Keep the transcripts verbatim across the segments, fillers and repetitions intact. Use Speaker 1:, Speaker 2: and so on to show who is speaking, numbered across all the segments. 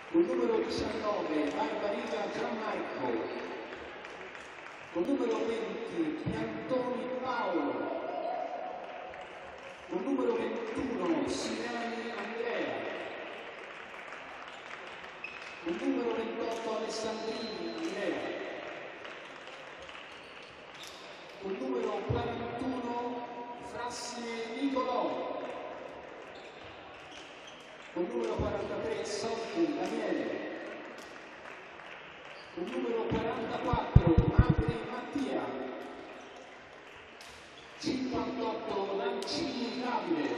Speaker 1: Con numero diciannove Barbarita Gianmarco, con numero venti Piantoni Paolo, con numero ventuno Sinani Andrea, con numero ventotto Alessandrini Andrea, con numero quarantuno Frassine Nicolò, con numero quarantatré Solti Daniele, con numero quarantaquattro Mapri Mattia, cinquantotto Lancini Davide,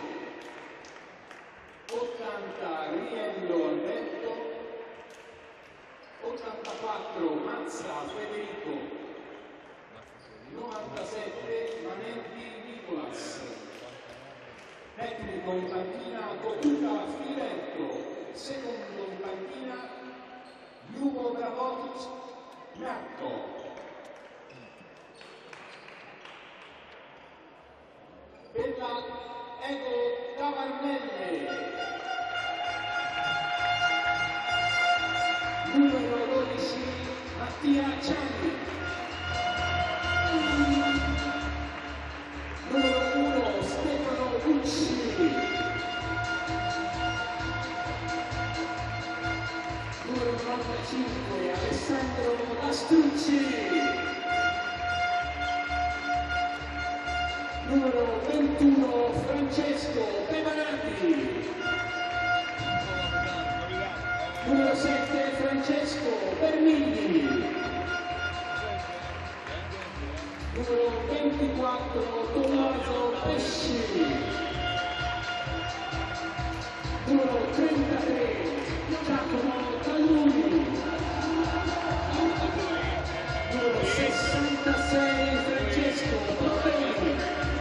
Speaker 1: ottanta Riello Alberto, ottantaquattro Mazza Federico, novantasette Manenti Nicolas, tecnico in panchina Cocuta Filiberto, secondo in panchina Lugo Gravovic Marco. Per la Ego Tavarnelle, numero dodici Mattia Ciani, numero uno Stefano Gucci, numero novantacinque Alessandro Astucci, numero ventuno Francesco Pemanati, numero sette Francesco Bermigli, numero ventiquattro Tommaso Pesci, numero trentatré Giacomo Talluni, numero sessantasei Francesco Torelli,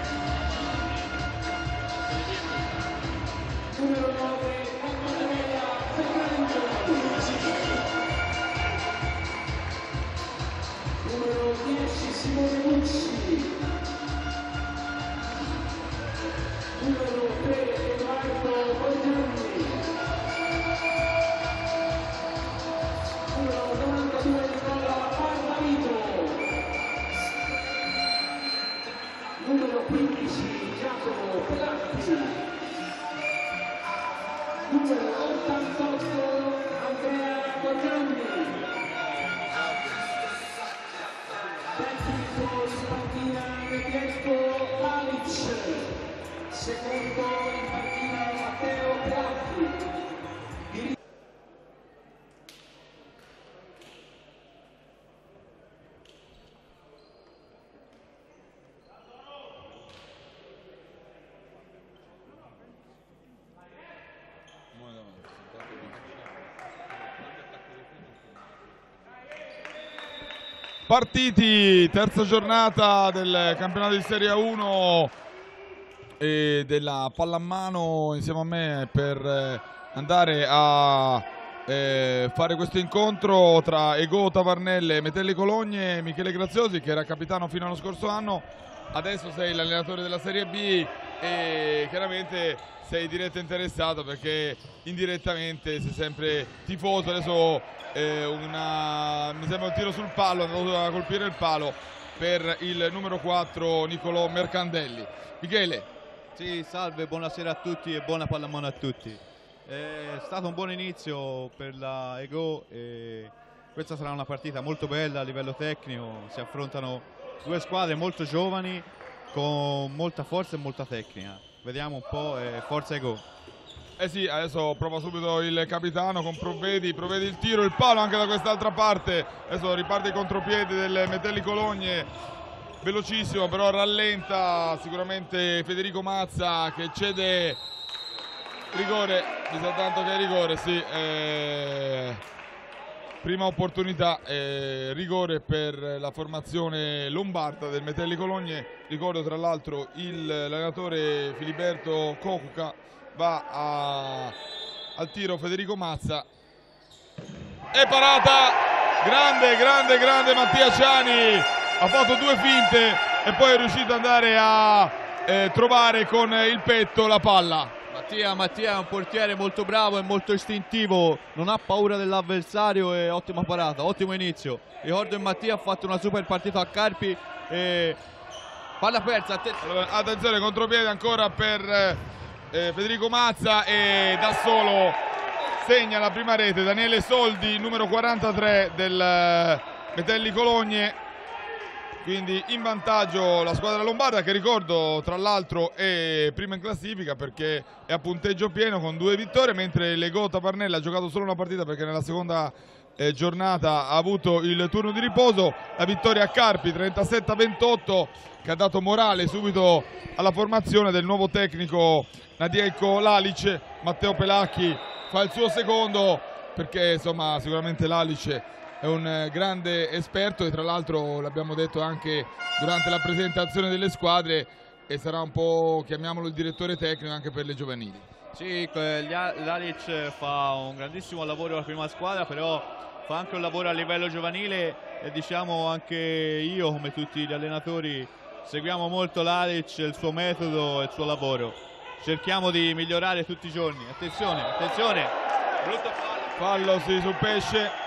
Speaker 1: numero nove Andrea Ferrando, numero dieci Simone Mucci, numero tre Edoardo Borgianni, numero novantadue Nicola Barbarito, numero quindici Giacomo Pelatti, numero ottantotto Andrea Borgianni, tecnico in panchina Mirko Lalic, secondo in panchina Matteo Pelatti.
Speaker 2: Partiti, terza giornata del campionato di Serie uno e della pallamano insieme a me per andare a eh, fare questo incontro tra Ego Tavarnelle, Metelli Cologne e Michele Graziosi, che era capitano fino allo scorso anno. Adesso sei l'allenatore della Serie B e chiaramente sei diretto interessato perché indirettamente sei sempre tifoso. Adesso eh, una, mi sembra un tiro sul palo, è andato a colpire il palo per il numero quattro Nicolò Mercandelli. Michele.
Speaker 3: Sì, salve, buonasera a tutti e buona pallamano a tutti. È stato un buon inizio per la Ego e questa sarà una partita molto bella a livello tecnico. Si affrontano due squadre molto giovani con molta forza e molta tecnica. Vediamo un po', eh, forza Ego.
Speaker 2: Eh sì, adesso prova subito il capitano con Provvedi, Provvedi il tiro, il palo anche da quest'altra parte. Adesso riparte i contropiedi del Metelli Cologne, velocissimo però rallenta sicuramente Federico Mazza che cede rigore, mi sa tanto che è rigore, sì. Eh... Prima opportunità, eh, rigore per la formazione lombarda del Metelli Cologne. Ricordo tra l'altro l'allenatore Filiberto Cocuca va a, al tiro Federico Mazza. E parata! Grande, grande, grande Mattia Ciani! Ha fatto due finte e poi è riuscito ad andare a eh, trovare con il petto la palla.
Speaker 3: Mattia, Mattia è un portiere molto bravo e molto istintivo, non ha paura dell'avversario e ottima parata, ottimo inizio. Ricordo che Mattia ha fatto una super partita a Carpi e palla persa. Attenzione,
Speaker 2: attenzione contropiede ancora per eh, Federico Mazza e da solo segna la prima rete Daniele Soldi, numero quarantatré del eh, Metelli Cologne. Quindi in vantaggio la squadra lombarda, che ricordo tra l'altro è prima in classifica perché è a punteggio pieno con due vittorie, mentre l'Ego Tavarnella ha giocato solo una partita perché nella seconda eh, giornata ha avuto il turno di riposo. La vittoria a Carpi trentasette a ventotto, che ha dato morale subito alla formazione del nuovo tecnico Nadielko Lalic. Matteo Pelacchi fa il suo secondo perché insomma sicuramente Lalic è un grande esperto e tra l'altro l'abbiamo detto anche durante la presentazione delle squadre, e sarà un po', chiamiamolo, il direttore tecnico anche per le giovanili.
Speaker 3: Sì, Lalic fa un grandissimo lavoro alla prima squadra, però fa anche un lavoro a livello giovanile e diciamo anche io, come tutti gli allenatori, seguiamo molto Lalic, il suo metodo e il suo lavoro. Cerchiamo di migliorare tutti i giorni. Attenzione, attenzione, brutto fallo.
Speaker 2: Fallo sì, su Pesce.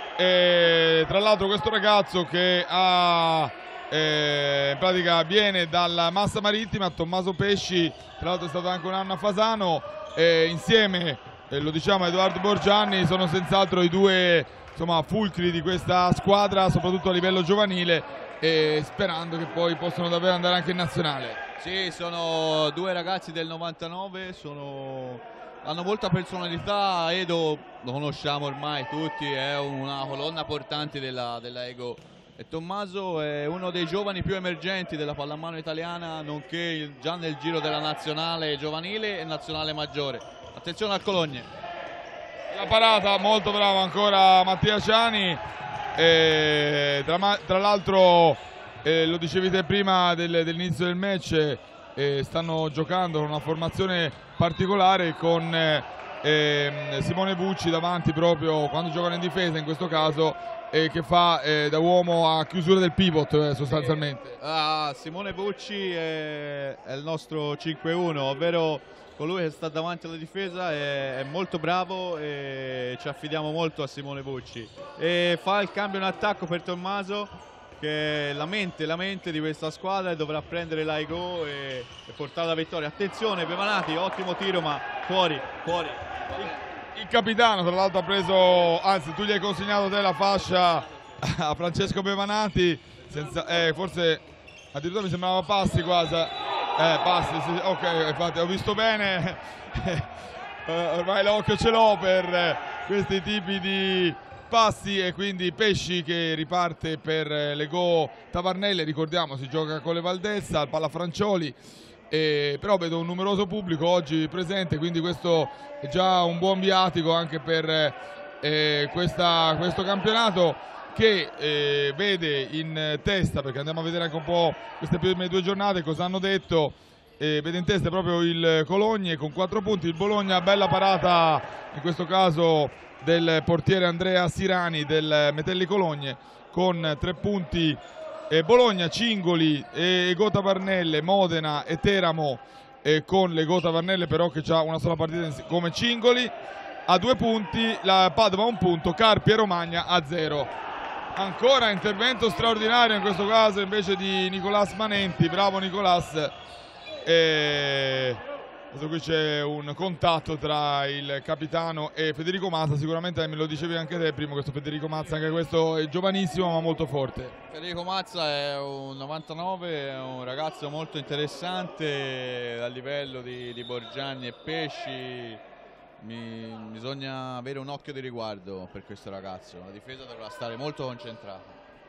Speaker 2: E tra l'altro questo ragazzo che ha, eh, in pratica viene dalla Massa Marittima, Tommaso Pesci, tra l'altro è stato anche un anno a Fasano, e insieme, eh, lo diciamo, a Edoardo Borgianni sono senz'altro i due, insomma, fulcri di questa squadra, soprattutto a livello giovanile, e sperando che poi possano davvero andare anche in nazionale.
Speaker 3: Sì, sono due ragazzi del novantanove, sono... hanno molta personalità. Edo lo conosciamo ormai tutti, è una colonna portante della, della Ego, e Tommaso è uno dei giovani più emergenti della pallamano italiana, nonché già nel giro della nazionale giovanile e nazionale maggiore. Attenzione al Cologne.
Speaker 2: La parata, molto bravo ancora Mattia Ciani, e tra, tra l'altro eh, lo dicevi te prima del, dell'inizio del match, eh, stanno giocando con una formazione particolare con eh, eh, Simone Bucci davanti proprio quando giocano in difesa in questo caso, eh, che fa eh, da uomo a chiusura del pivot eh, sostanzialmente.
Speaker 3: Ah, Simone Bucci è, è il nostro cinque uno, ovvero colui che sta davanti alla difesa, è, è molto bravo e ci affidiamo molto a Simone Bucci. E fa il cambio in attacco per Tommaso, che è la mente, la mente di questa squadra, e dovrà prendere l'Aigo e, e portare la vittoria. Attenzione Bevanati, ottimo tiro ma fuori, fuori.
Speaker 2: Il, il capitano tra l'altro ha preso, anzi tu gli hai consegnato te la fascia a Francesco Bevanati, senza, eh, forse addirittura mi sembrava passi quasi, eh, passi, sì, ok, infatti ho visto bene, eh, ormai l'occhio ce l'ho per eh, questi tipi di passi, e quindi Pesci che riparte per l'Ego Tavarnelle. Ricordiamo si gioca con le Valdezza al Palla Francioli, eh, però vedo un numeroso pubblico oggi presente, quindi questo è già un buon viatico anche per eh, questa, questo campionato, che eh, vede in testa, perché andiamo a vedere anche un po' queste prime due giornate cosa hanno detto, eh, vede in testa proprio il Cologne con quattro punti, il Bologna, bella parata in questo caso del portiere Andrea Sirani del Metelli Cologne con tre punti, eh, Bologna, Cingoli, eh, Ego Tavarnelle, Modena e Teramo, eh, con l'Ego Tavarnelle però che ha una sola partita come Cingoli a due punti, la Padova a un punto, Carpi e Romagna a zero. Ancora intervento straordinario in questo caso invece di Nicolas Manenti, bravo Nicolas. E adesso qui c'è un contatto tra il capitano e Federico Mazza, sicuramente me lo dicevi anche te prima, questo Federico Mazza, anche questo è giovanissimo ma molto forte.
Speaker 3: Federico Mazza è un novantanove, è un ragazzo molto interessante a livello di, di Borgianni e Pesci. Mi, bisogna avere un occhio di riguardo per questo ragazzo, la difesa dovrà stare molto concentrata.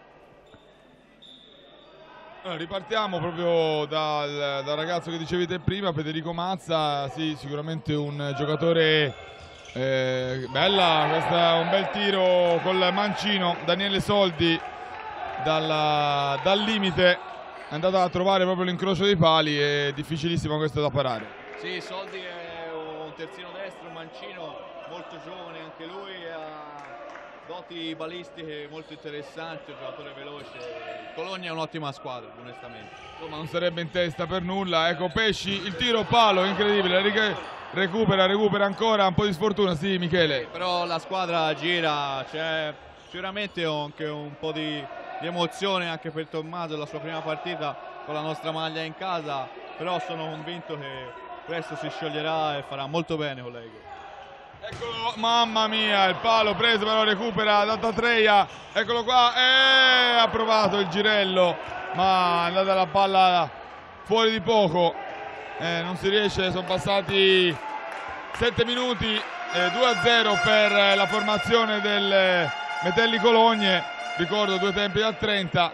Speaker 2: Allora, ripartiamo proprio dal, dal ragazzo che dicevi te prima, Federico Mazza, sì, sicuramente un giocatore, eh, bella, questo è un bel tiro col mancino, Daniele Soldi dalla, dal limite è andato a trovare proprio l'incrocio dei pali, è difficilissimo questo da parare.
Speaker 3: Sì, Soldi è un terzino destro, un mancino molto giovane anche lui, ha doti balistiche molto interessanti, un giocatore veloce. Cologna è un'ottima squadra, onestamente.
Speaker 2: Insomma, non sarebbe in testa per nulla. Ecco Pesci, il tiro palo, incredibile. Recupera, recupera ancora, un po' di sfortuna, sì Michele.
Speaker 3: Sì, però la squadra gira, c'è sicuramente anche un po' di, di emozione anche per Tommaso, la sua prima partita con la nostra maglia in casa, però sono convinto che presto si scioglierà e farà molto bene con l'Ego.
Speaker 2: Eccolo, mamma mia, il palo preso, però recupera Dattatreia, eccolo qua, e ha provato il girello, ma è andata la palla fuori di poco, eh, non si riesce, sono passati sette minuti, eh, due a zero per la formazione del Metelli Cologne, ricordo due tempi da trenta,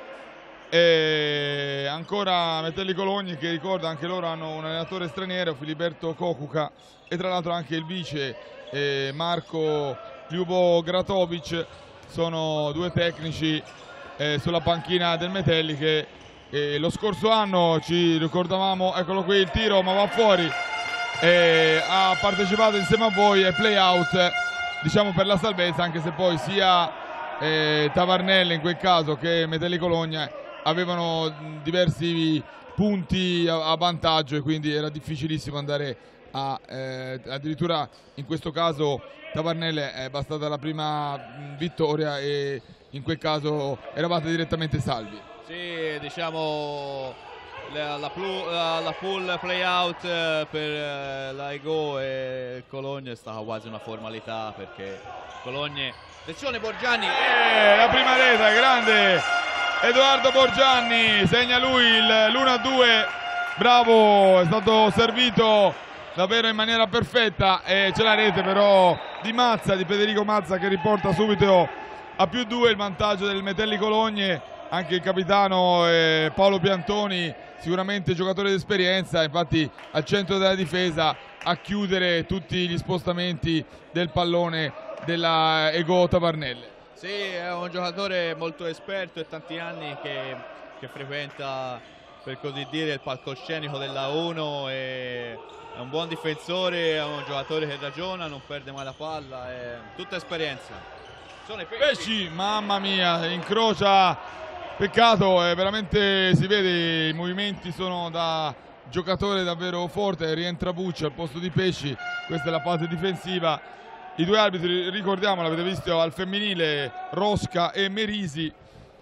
Speaker 2: e ancora Metelli Cologne che ricordo anche loro hanno un allenatore straniero, Filiberto Kokuka, e tra l'altro anche il vice eh, Marco Ljubo Gratovic, sono due tecnici eh, sulla panchina del Metelli che eh, lo scorso anno ci ricordavamo, eccolo qui il tiro ma va fuori, eh, ha partecipato insieme a voi ai play out, diciamo per la salvezza, anche se poi sia eh, Tavarnelle in quel caso che Metelli Cologna avevano diversi punti a, a vantaggio e quindi era difficilissimo andare a eh, addirittura in questo caso Tavarnelle è bastata la prima vittoria e in quel caso eravate direttamente salvi.
Speaker 3: Sì, diciamo la, la, la, la full play out per la Ego e il Cologne è stata quasi una formalità, perché Cologne, attenzione Borgianni,
Speaker 2: eh, la prima rete, grande Edoardo Borgianni, segna lui l'uno a due, bravo, è stato servito davvero in maniera perfetta e c'è la rete però di Mazza, di Federico Mazza, che riporta subito a più due il vantaggio del Metelli Cologne. Anche il capitano eh, Paolo Piantoni, sicuramente giocatore di esperienza, infatti al centro della difesa a chiudere tutti gli spostamenti del pallone della Ego Tavarnelle.
Speaker 3: Sì, è un giocatore molto esperto e tanti anni che, che frequenta, per così dire, il palcoscenico della uno, e è un buon difensore, è un giocatore che ragiona, non perde mai la palla, è tutta esperienza. Sono i Pesci.
Speaker 2: Pesci, mamma mia, incrocia, peccato, eh, veramente si vede, i movimenti sono da giocatore davvero forte, rientra Bucci al posto di Pesci, questa è la fase difensiva. I due arbitri, ricordiamo, l'avete visto al femminile, Rosca e Merisi,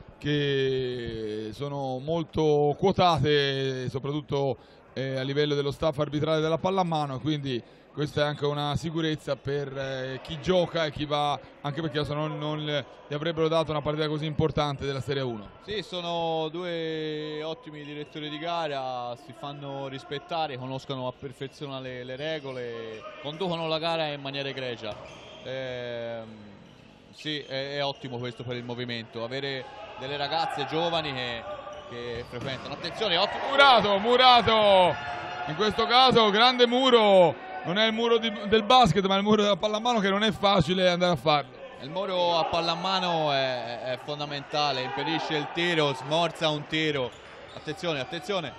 Speaker 2: che sono molto quotate, soprattutto eh, a livello dello staff arbitrale della pallamano, quindi questa è anche una sicurezza per eh, chi gioca e chi va, anche perché se no non gli avrebbero dato una partita così importante della Serie uno.
Speaker 3: Sì, sono due ottimi direttori di gara, si fanno rispettare, conoscono a perfezione le, le regole, conducono la gara in maniera egregia. Eh, sì, è, è ottimo questo per il movimento, avere delle ragazze giovani che, che frequentano. Attenzione, ottimo.
Speaker 2: Murato, Murato, in questo caso grande muro. Non è il muro di, del basket, ma il muro della pallamano, che non è facile andare a farlo.
Speaker 3: Il muro a pallamano è, è fondamentale, impedisce il tiro, smorza un tiro. Attenzione, attenzione.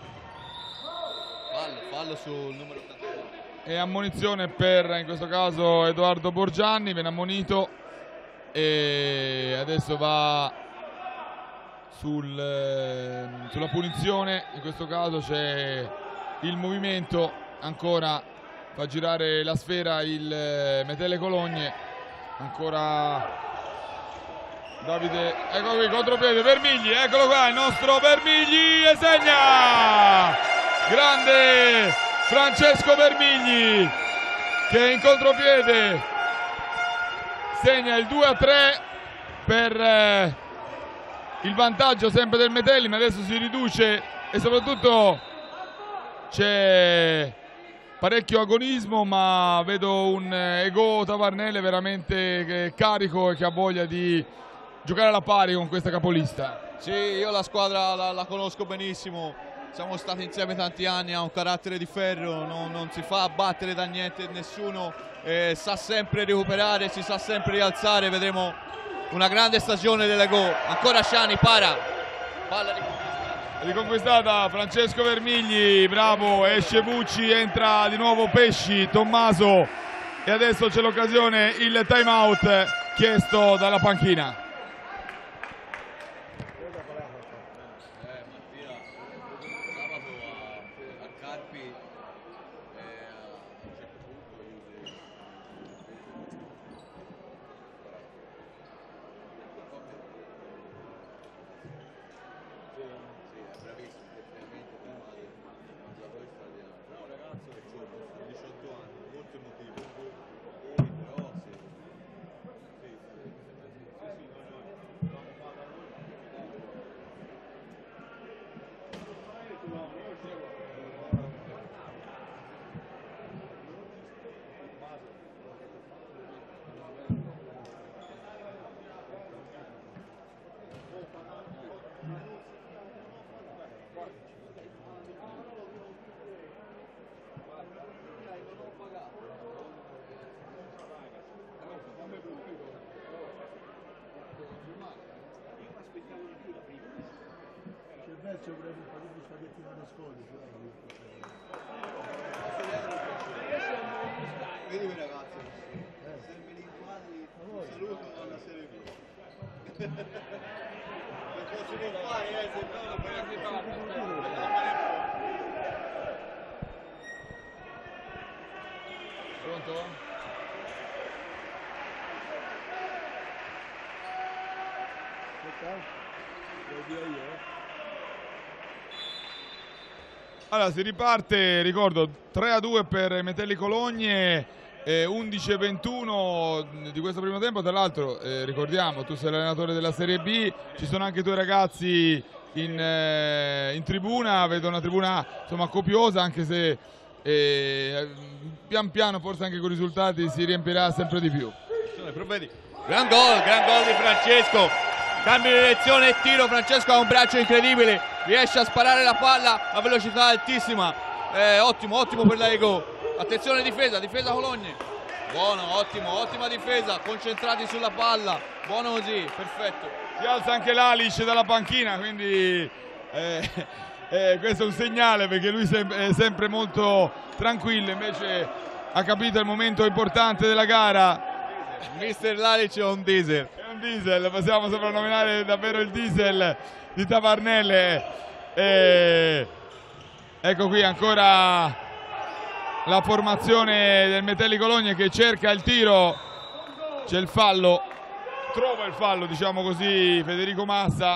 Speaker 3: Fallo, fallo sul numero ottantuno.
Speaker 2: E ammonizione per, in questo caso, Edoardo Borgianni, viene ammonito. E adesso va sul, sulla punizione. In questo caso c'è il movimento ancora. Fa girare la sfera il Metelli Cologne, ancora Davide, ecco qui, contropiede, Vermigli, eccolo qua il nostro Vermigli e segna! Grande Francesco Vermigli che in contropiede segna il due a tre per eh, il vantaggio sempre del Metelli, ma adesso si riduce e soprattutto c'è parecchio agonismo, ma vedo un Ego Tavarnelle veramente carico e che ha voglia di giocare alla pari con questa capolista.
Speaker 3: Sì, io la squadra la, la conosco benissimo, siamo stati insieme tanti anni, ha un carattere di ferro, non, non si fa abbattere da niente e nessuno, eh, sa sempre recuperare, si sa sempre rialzare, vedremo una grande stagione dell'Ego. Ancora Sciani, para, palla di
Speaker 2: riconquistata Francesco Vermigli, bravo, esce Bucci, entra di nuovo Pesci, Tommaso e adesso c'è l'occasione, il time out chiesto dalla panchina.
Speaker 3: Vedi quei ragazzi, se me li inquadri, un saluto alla Serie B. Perché si può fare, eh, se no non puoi anche fare.
Speaker 2: Pronto? Allora si riparte, ricordo tre a due per Metelli Cologne, eh, undici e ventuno di questo primo tempo. Tra l'altro eh, ricordiamo, tu sei l'allenatore della Serie B, ci sono anche i tuoi ragazzi in, eh, in tribuna, vedo una tribuna insomma copiosa, anche se eh, pian piano forse anche con i risultati si riempirà sempre di più.
Speaker 3: Gran gol, gran gol di Francesco, cambio di direzione e tiro. Francesco ha un braccio incredibile, riesce a sparare la palla a velocità altissima, eh, ottimo, ottimo per la Ego. Attenzione difesa, difesa Cologne, buono, ottimo, ottima difesa, concentrati sulla palla, buono così, perfetto.
Speaker 2: Si alza anche l'Alice dalla panchina, quindi eh, eh, questo è un segnale, perché lui è sempre molto tranquillo, invece ha capito il momento importante della gara.
Speaker 3: Mister Lalice è un diesel.
Speaker 2: È un diesel, possiamo soprannominare davvero il diesel di Tavernelle. E ecco qui ancora la formazione del Metelli Cologne che cerca il tiro. C'è il fallo, trova il fallo, diciamo così, Federico Massa.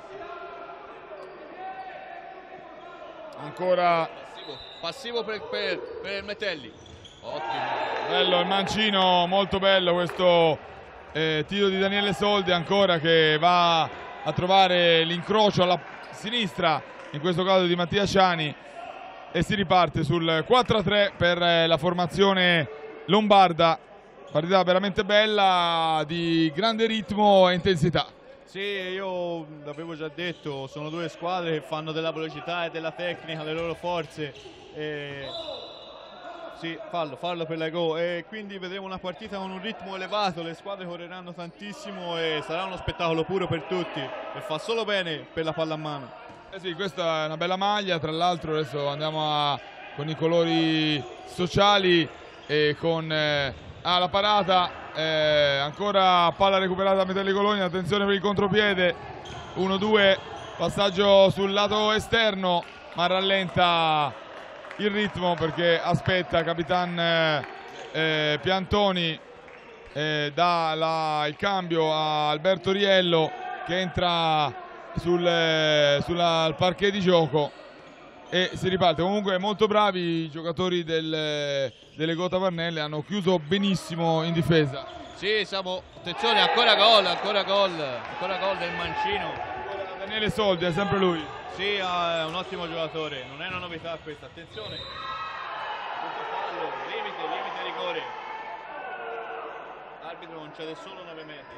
Speaker 2: Ancora
Speaker 3: Passivo, passivo per, per, per il Metelli. Ottimo.
Speaker 2: Bello il mancino, molto bello questo eh, tiro di Daniele Soldi, ancora che va a trovare l'incrocio alla sinistra, in questo caso di Mattia Ciani, e si riparte sul quattro a tre per eh, la formazione lombarda. Partita veramente bella, di grande ritmo e intensità.
Speaker 3: Sì, io l'avevo già detto, sono due squadre che fanno della velocità e della tecnica le loro forze. E... Sì, fallo, fallo per la Go, e quindi vedremo una partita con un ritmo elevato, le squadre correranno tantissimo e sarà uno spettacolo puro per tutti e fa solo bene per la pallamano.
Speaker 2: Eh sì, questa è una bella maglia, tra l'altro adesso andiamo a, con i colori sociali e con eh, ah, la parata, eh, ancora palla recuperata da Metelli Cologne, attenzione per il contropiede, uno due, passaggio sul lato esterno, ma rallenta il ritmo perché aspetta Capitan eh, eh, Piantoni, eh, dà la, il cambio a Alberto Riello che entra sul eh, sulla, parquet di gioco e si riparte. Comunque molto bravi i giocatori del, delle Go Tavernelle, hanno chiuso benissimo in difesa.
Speaker 3: Sì, siamo, attenzione, ancora gol, ancora gol, ancora gol del mancino.
Speaker 2: Daniele Soldi, è sempre lui.
Speaker 3: Sì, è un ottimo giocatore, non è una novità questa, attenzione. Punto fallo, limite, limite rigore. L'arbitro non cede solo nove metri.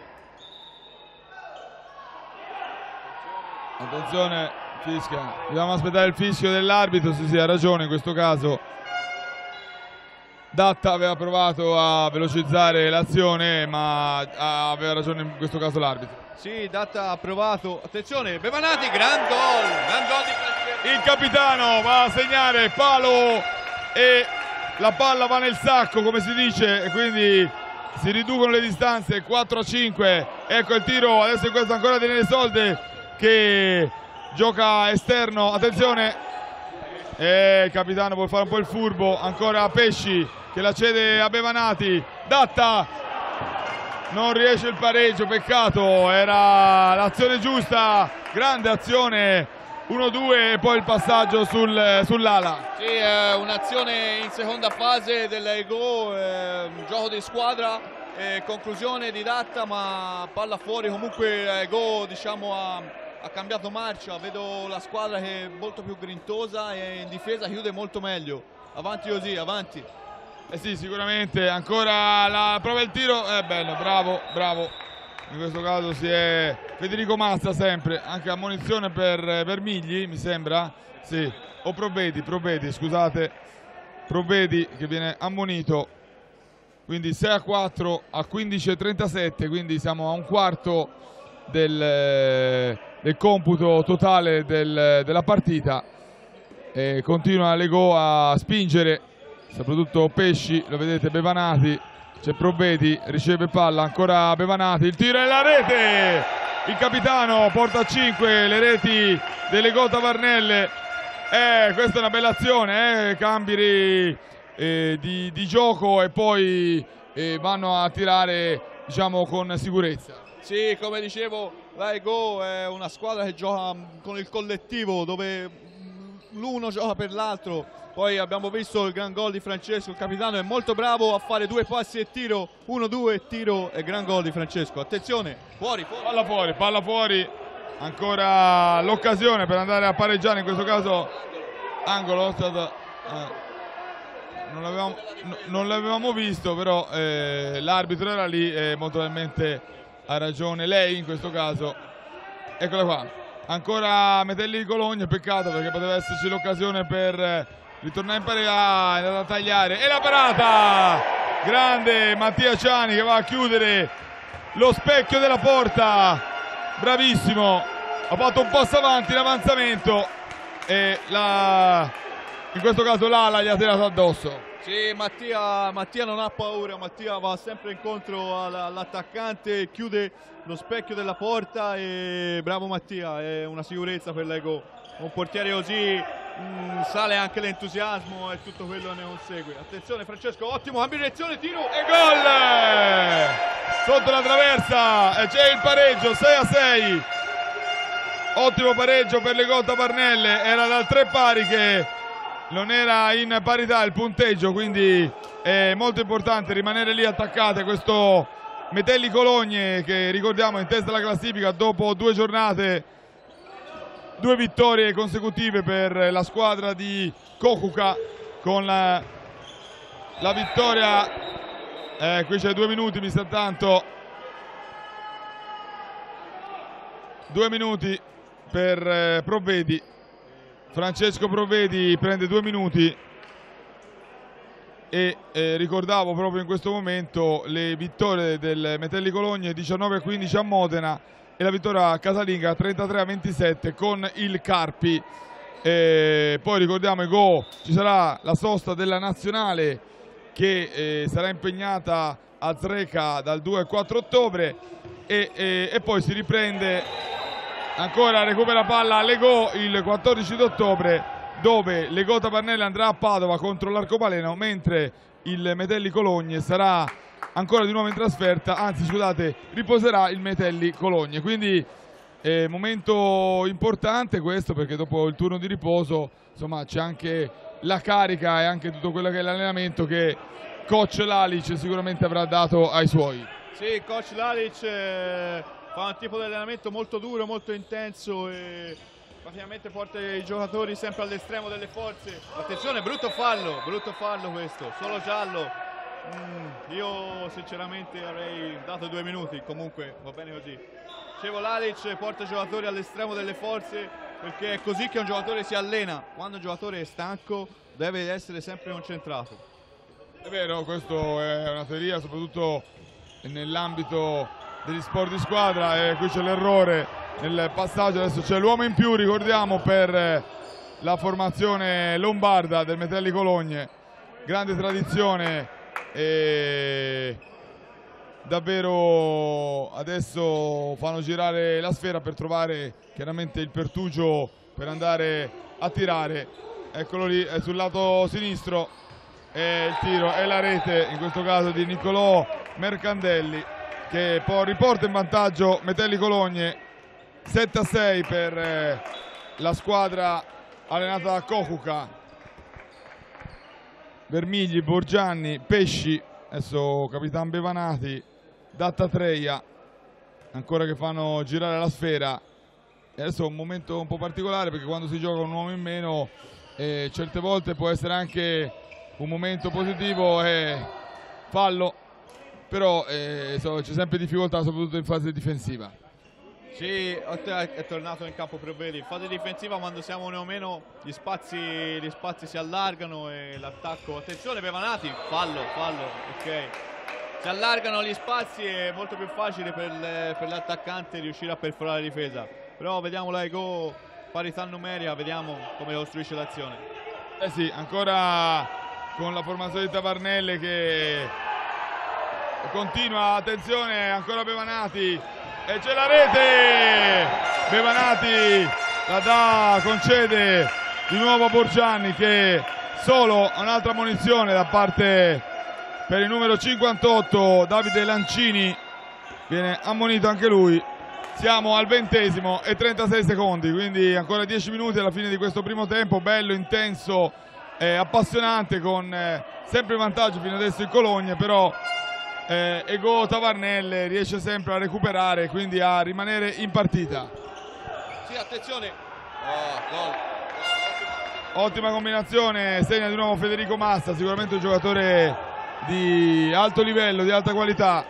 Speaker 2: Attenzione, fischia. Dobbiamo aspettare il fischio dell'arbitro, sì sì, ha ragione in questo caso. Datta aveva provato a velocizzare l'azione, ma aveva ragione in questo caso l'arbitro.
Speaker 3: Sì, Datta ha provato, attenzione, Bevanati, gran gol, gran gol di Francesco.
Speaker 2: Il capitano va a segnare palo e la palla va nel sacco, come si dice, e quindi si riducono le distanze, quattro a cinque. Ecco il tiro, adesso in questo ancora Daniele Solde che gioca esterno, attenzione, e il capitano vuole fare un po' il furbo, ancora Pesci che la cede a Bevanati, Datta, non riesce il pareggio, peccato, era l'azione giusta, grande azione, uno due e poi il passaggio sul, sull'ala.
Speaker 3: Sì, è un'azione in seconda fase dell'Ego, eh, un gioco di squadra, eh, conclusione di Datta ma palla fuori, comunque Ego diciamo ha, ha cambiato marcia, vedo la squadra che è molto più grintosa e in difesa chiude molto meglio, avanti così, avanti.
Speaker 2: Eh sì, sicuramente, ancora la prova il tiro, è eh, bello, bravo, bravo. In questo caso si è Federico Mazza sempre, anche ammonizione per, per Migli, mi sembra. Sì, o Provvedi, Provvedi, scusate, Provvedi che viene ammonito. Quindi sei a quattro a quindici e trentasette, quindi siamo a un quarto del, del computo totale del, della partita. E continua l'Ego a spingere, soprattutto Pesci, lo vedete, Bevanati, c'è Provvedi, riceve palla, ancora Bevanati, il tiro e la rete! Il capitano porta a cinque le reti dell'Ego Tavernelle. Eh, questa è una bella azione, eh, cambi eh, di, di gioco e poi eh, vanno a tirare, diciamo, con sicurezza.
Speaker 3: Sì, come dicevo, la Ego è una squadra che gioca con il collettivo, dove l'uno gioca per l'altro. Poi abbiamo visto il gran gol di Francesco, il capitano è molto bravo a fare due passi e tiro, uno, due, tiro e gran gol di Francesco. Attenzione, fuori, fuori.
Speaker 2: Palla fuori, palla fuori, ancora l'occasione per andare a pareggiare, in questo caso angolo, stata, eh, non l'avevamo non l'avevamo visto, però eh, l'arbitro era lì e molto probabilmente ha ragione lei in questo caso. Eccola qua, ancora Metelli di Cologna, peccato perché poteva esserci l'occasione per ritornare in parità, è andata a tagliare e la parata! Grande Mattia Ciani che va a chiudere lo specchio della porta, bravissimo, ha fatto un passo avanti in avanzamento e la... in questo caso l'ala gli ha tirato addosso.
Speaker 3: Sì, Mattia, Mattia non ha paura, Mattia va sempre incontro all'attaccante, chiude lo specchio della porta e bravo Mattia, è una sicurezza per l'Ego. Un portiere così mh, sale anche l'entusiasmo e tutto quello che ne consegue. Attenzione Francesco, ottimo, cambio di direzione, tiro
Speaker 2: e gol! Sotto la traversa e c'è il pareggio, sei a sei. Ottimo pareggio per l'Ego Tavernelle, era dal tre pari che non era in parità il punteggio, quindi è molto importante rimanere lì attaccate. Questo Metelli Cologne che ricordiamo in testa alla classifica dopo due giornate, due vittorie consecutive per la squadra di Kokuka con la, la vittoria, eh, qui c'è due minuti, mi sa tanto, due minuti per eh, Provvedi. Francesco Provvedi prende due minuti e eh, ricordavo proprio in questo momento le vittorie del Metelli Cologne diciannove a quindici a Modena e la vittoria casalinga trentatré a ventisette con il Carpi. E poi ricordiamo Ego, ci sarà la sosta della nazionale che eh, sarà impegnata a Zreca dal due al quattro ottobre e, e, e poi si riprende. Ancora recupera palla l'Ego il quattordici ottobre, dove l'Ego Tavernelle andrà a Padova contro l'Arcopaleno, mentre il Metelli Cologne sarà ancora di nuovo in trasferta, anzi scusate, riposerà il Metelli Cologne. Quindi eh, momento importante questo, perché dopo il turno di riposo insomma c'è anche la carica e anche tutto quello che è l'allenamento che coach Lalic sicuramente avrà dato ai suoi.
Speaker 3: Sì, coach Lalic eh... fa un tipo di allenamento molto duro, molto intenso e praticamente porta i giocatori sempre all'estremo delle forze. Attenzione, brutto fallo, brutto fallo questo, solo giallo. Mm, io sinceramente avrei dato due minuti, comunque va bene così. Dicevo, Lalic porta i giocatori all'estremo delle forze perché è così che un giocatore si allena. Quando un giocatore è stanco deve essere sempre concentrato.
Speaker 2: È vero, questo è una teoria soprattutto nell'ambito degli sport di squadra e qui c'è l'errore nel passaggio. Adesso c'è l'uomo in più, ricordiamo, per la formazione lombarda del Metelli Cologne, grande tradizione e davvero adesso fanno girare la sfera per trovare chiaramente il pertugio per andare a tirare. Eccolo lì, è sul lato sinistro, e il tiro e la rete in questo caso di Niccolò Mercandelli, che poi riporta in vantaggio Metelli Cologne. Sette a sei per eh, la squadra allenata da Kokuka. Vermigli, Borgianni, Pesci, adesso Capitan Bevanati, Dattatreia ancora che fanno girare la sfera. E adesso è un momento un po' particolare, perché quando si gioca un uomo in meno eh, certe volte può essere anche un momento positivo e fallo, però eh, so, c'è sempre difficoltà soprattutto in fase difensiva.
Speaker 3: Sì, è tornato in campo Provvedi. In fase difensiva, quando siamo uno o meno, gli spazi, gli spazi si allargano e l'attacco. Attenzione, Bevanati, fallo, fallo, ok. Si allargano gli spazi e è molto più facile per, le, per l'attaccante riuscire a perforare la difesa. Però vediamo la Ego, parità numerica, vediamo come costruisce l'azione.
Speaker 2: Eh sì, ancora con la formazione di Tavarnelle che continua, attenzione, ancora Bevanati. E c'è la rete! Bevanati la dà, concede di nuovo a Borgianni, che solo ha un'altra munizione da parte per il numero cinquantotto Davide Lancini, viene ammonito anche lui. Siamo al ventesimo e trentasei secondi, quindi ancora dieci minuti alla fine di questo primo tempo, bello, intenso e appassionante, con eh, sempre in vantaggio fino adesso il Cologna, però Eh, Ego Tavarnelle riesce sempre a recuperare, quindi a rimanere in partita.
Speaker 3: Sì, attenzione. Oh, gol.
Speaker 2: Ottima combinazione, segna di nuovo Federico Massa, sicuramente un giocatore di alto livello, di alta qualità.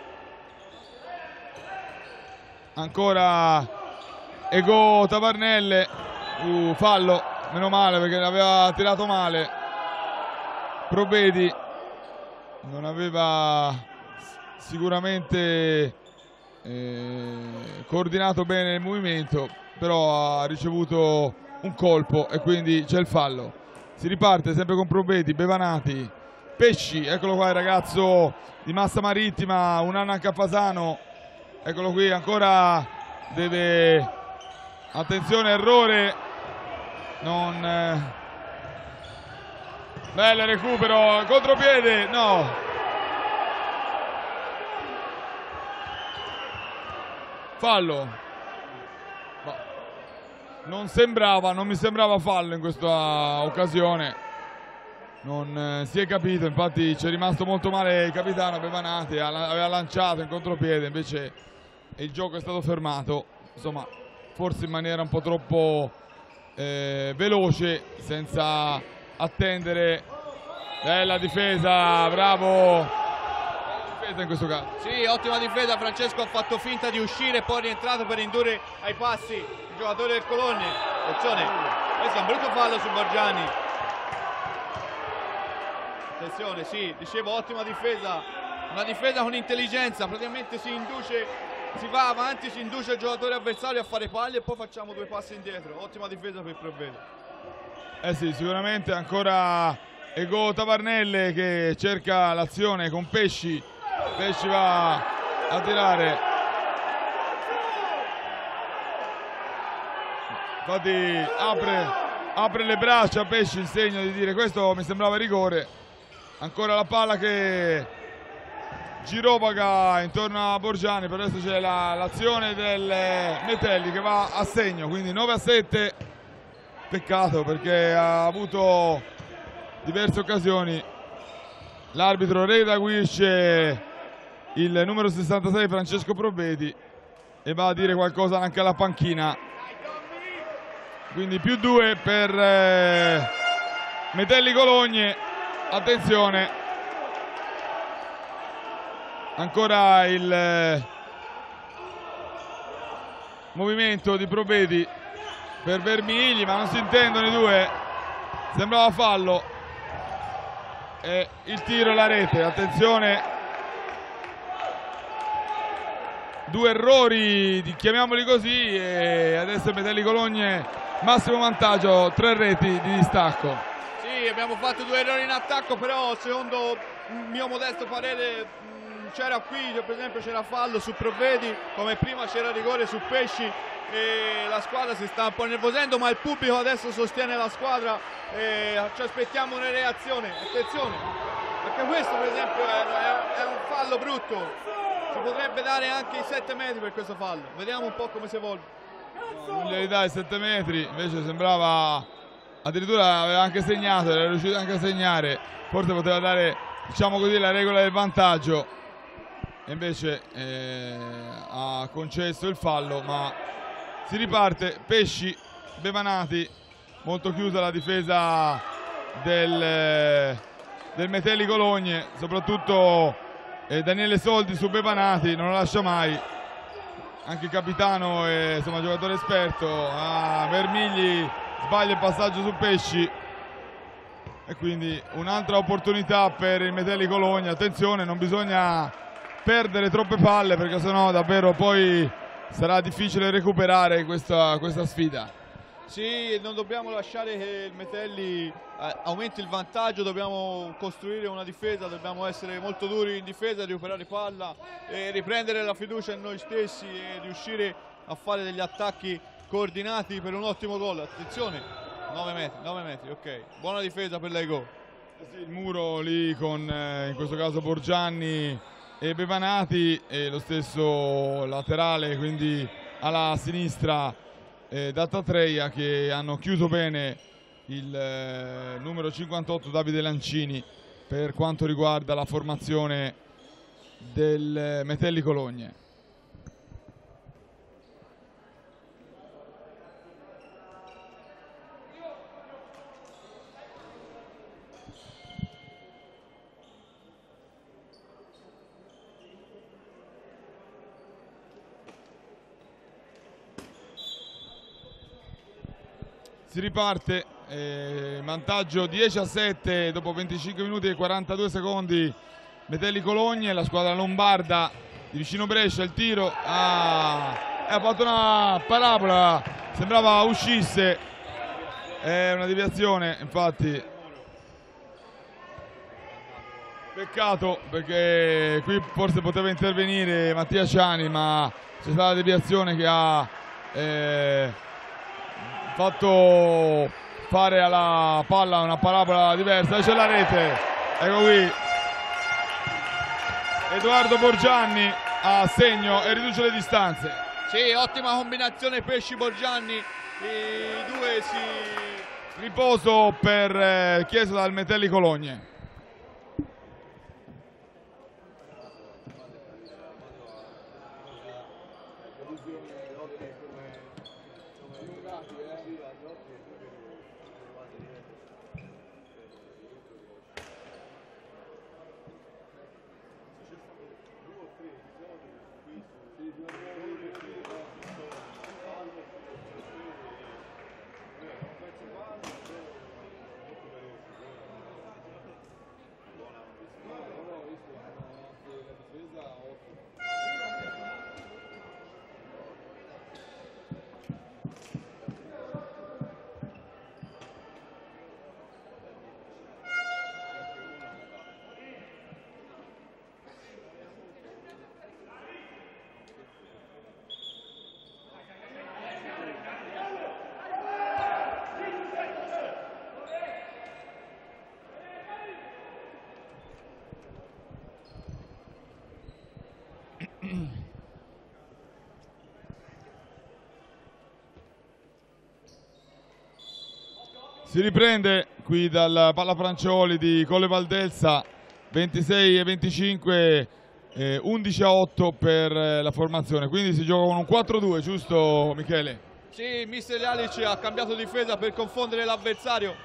Speaker 2: Ancora Ego Tavarnelle, uh, fallo, meno male perché l'aveva tirato male. Provvedi non aveva sicuramente eh, coordinato bene il movimento, però ha ricevuto un colpo e quindi c'è il fallo. Si riparte sempre con Provvedi, Bevanati, Pesci, eccolo qua il ragazzo di Massa Marittima, un anno anche a Fasano, eccolo qui, ancora deve, attenzione, errore, non eh, bello recupero, contropiede, no. Fallo, no. Non sembrava, non mi sembrava fallo in questa occasione, non eh, si è capito, infatti ci è rimasto molto male il capitano Bevanati, aveva lanciato in contropiede, invece il gioco è stato fermato, insomma forse in maniera un po' troppo eh, veloce, senza attendere. Bella difesa, bravo in questo caso.
Speaker 3: Sì, ottima difesa, Francesco ha fatto finta di uscire e poi è rientrato per indurre ai passi il giocatore del Cologne. Attenzione, questo è un brutto fallo su Borgianni. Attenzione, sì, dicevo, ottima difesa, una difesa con intelligenza, praticamente si induce, si va avanti, si induce il giocatore avversario a fare paglie e poi facciamo due passi indietro. Ottima difesa per Provvedi.
Speaker 2: Eh sì, sicuramente ancora Ego Tavarnelle che cerca l'azione con Pesci. Pesci va a tirare, infatti apre, apre le braccia Pesci in segno di dire questo mi sembrava rigore. Ancora la palla che girovaga intorno a Borgianni, per adesso c'è l'azione del Metelli che va a segno, quindi nove a sette. Peccato perché ha avuto diverse occasioni. L'arbitro redaguisce il numero sessantasei Francesco Provvedi e va a dire qualcosa anche alla panchina. Quindi più due per eh, Metelli Cologne. Attenzione, ancora il eh, movimento di Provvedi per Vermigli, ma non si intendono i due, sembrava fallo. E il tiro e la rete, attenzione, due errori, chiamiamoli così, e adesso Metelli Cologne massimo vantaggio, tre reti di distacco.
Speaker 3: Sì, abbiamo fatto due errori in attacco, però secondo il mio modesto parere c'era qui, per esempio c'era fallo su Provvedi, come prima c'era rigore su Pesci, e la squadra si sta un po' nervosendo, ma il pubblico adesso sostiene la squadra e ci aspettiamo una reazione. Attenzione, perché questo per esempio è, è un fallo brutto, si potrebbe dare anche i sette metri per questo fallo. Vediamo un po' come si evolve.
Speaker 2: Non gli dai sette metri, invece sembrava, addirittura aveva anche segnato, era riuscito anche a segnare, forse poteva dare, diciamo così, la regola del vantaggio, e invece eh, ha concesso il fallo. Ma si riparte, Pesci, Bevanati, molto chiusa la difesa del, del Metelli Cologne, soprattutto eh, Daniele Soldi su Bevanati, non lo lascia mai, anche il capitano e insomma giocatore esperto. ah, Vermigli sbaglia il passaggio su Pesci e quindi un'altra opportunità per il Metelli Cologne. Attenzione, non bisogna perdere troppe palle, perché sennò davvero poi sarà difficile recuperare questa, questa sfida.
Speaker 3: Sì, non dobbiamo lasciare che il Metelli eh, aumenti il vantaggio, dobbiamo costruire una difesa, dobbiamo essere molto duri in difesa, recuperare palla e riprendere la fiducia in noi stessi e riuscire a fare degli attacchi coordinati per un ottimo gol. Attenzione, nove metri, nove metri, ok, buona difesa per l'Ego.
Speaker 2: Sì, il muro lì con eh, in questo caso Borgianni e Bevanati, e lo stesso laterale, quindi alla sinistra eh, Dattatreia, che hanno chiuso bene il eh, numero cinquantotto Davide Lancini per quanto riguarda la formazione del eh, Metelli Cologne. Si riparte, eh, vantaggio dieci a sette dopo venticinque minuti e quarantadue secondi Metelli Cologne. La squadra lombarda di vicino Brescia, il tiro, ah, ha fatto una parabola, sembrava uscisse, è una deviazione infatti, peccato perché qui forse poteva intervenire Mattia Ciani, ma c'è stata la deviazione che ha eh, fatto fare alla palla una parabola diversa. C'è la rete, ecco qui Edoardo Borgianni a segno e riduce le distanze.
Speaker 3: Sì, ottima combinazione Pesci-Borgianni, i due si...
Speaker 2: Riposo per eh, chiesto dal Metelli Cologne. Si riprende qui dal Palla Francioli di Colle Valdelsa, ventisei e venticinque, eh, undici a otto per la formazione, quindi si gioca con un quattro due, giusto Michele?
Speaker 3: Sì, mister Jalic ha cambiato difesa per confondere l'avversario.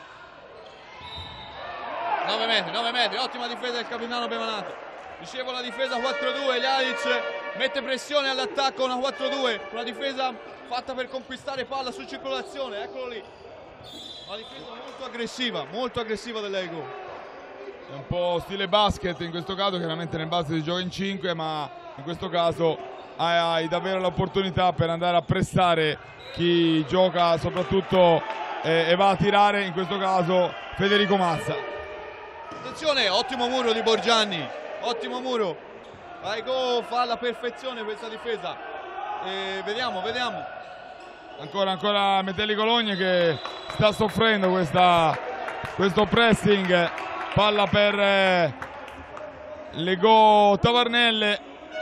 Speaker 3: nove metri, nove metri, ottima difesa del capitano Bevanati. Dicevo, la difesa quattro due, Jalic mette pressione all'attacco, una quattro due, una difesa fatta per conquistare palla su circolazione, eccolo lì. Una difesa molto aggressiva, molto aggressiva dell'Ego.
Speaker 2: È un po' stile basket in questo caso, chiaramente nel basket si gioca in cinque, ma in questo caso hai davvero l'opportunità per andare a pressare chi gioca soprattutto eh, e va a tirare, in questo caso Federico Mazza.
Speaker 3: Attenzione, ottimo muro di Borgianni, ottimo muro. la Ego fa alla perfezione questa difesa. E vediamo, vediamo.
Speaker 2: Ancora, ancora Metelli Cologne che sta soffrendo questa, questo pressing. Palla per eh, l'Ego Tavernelle.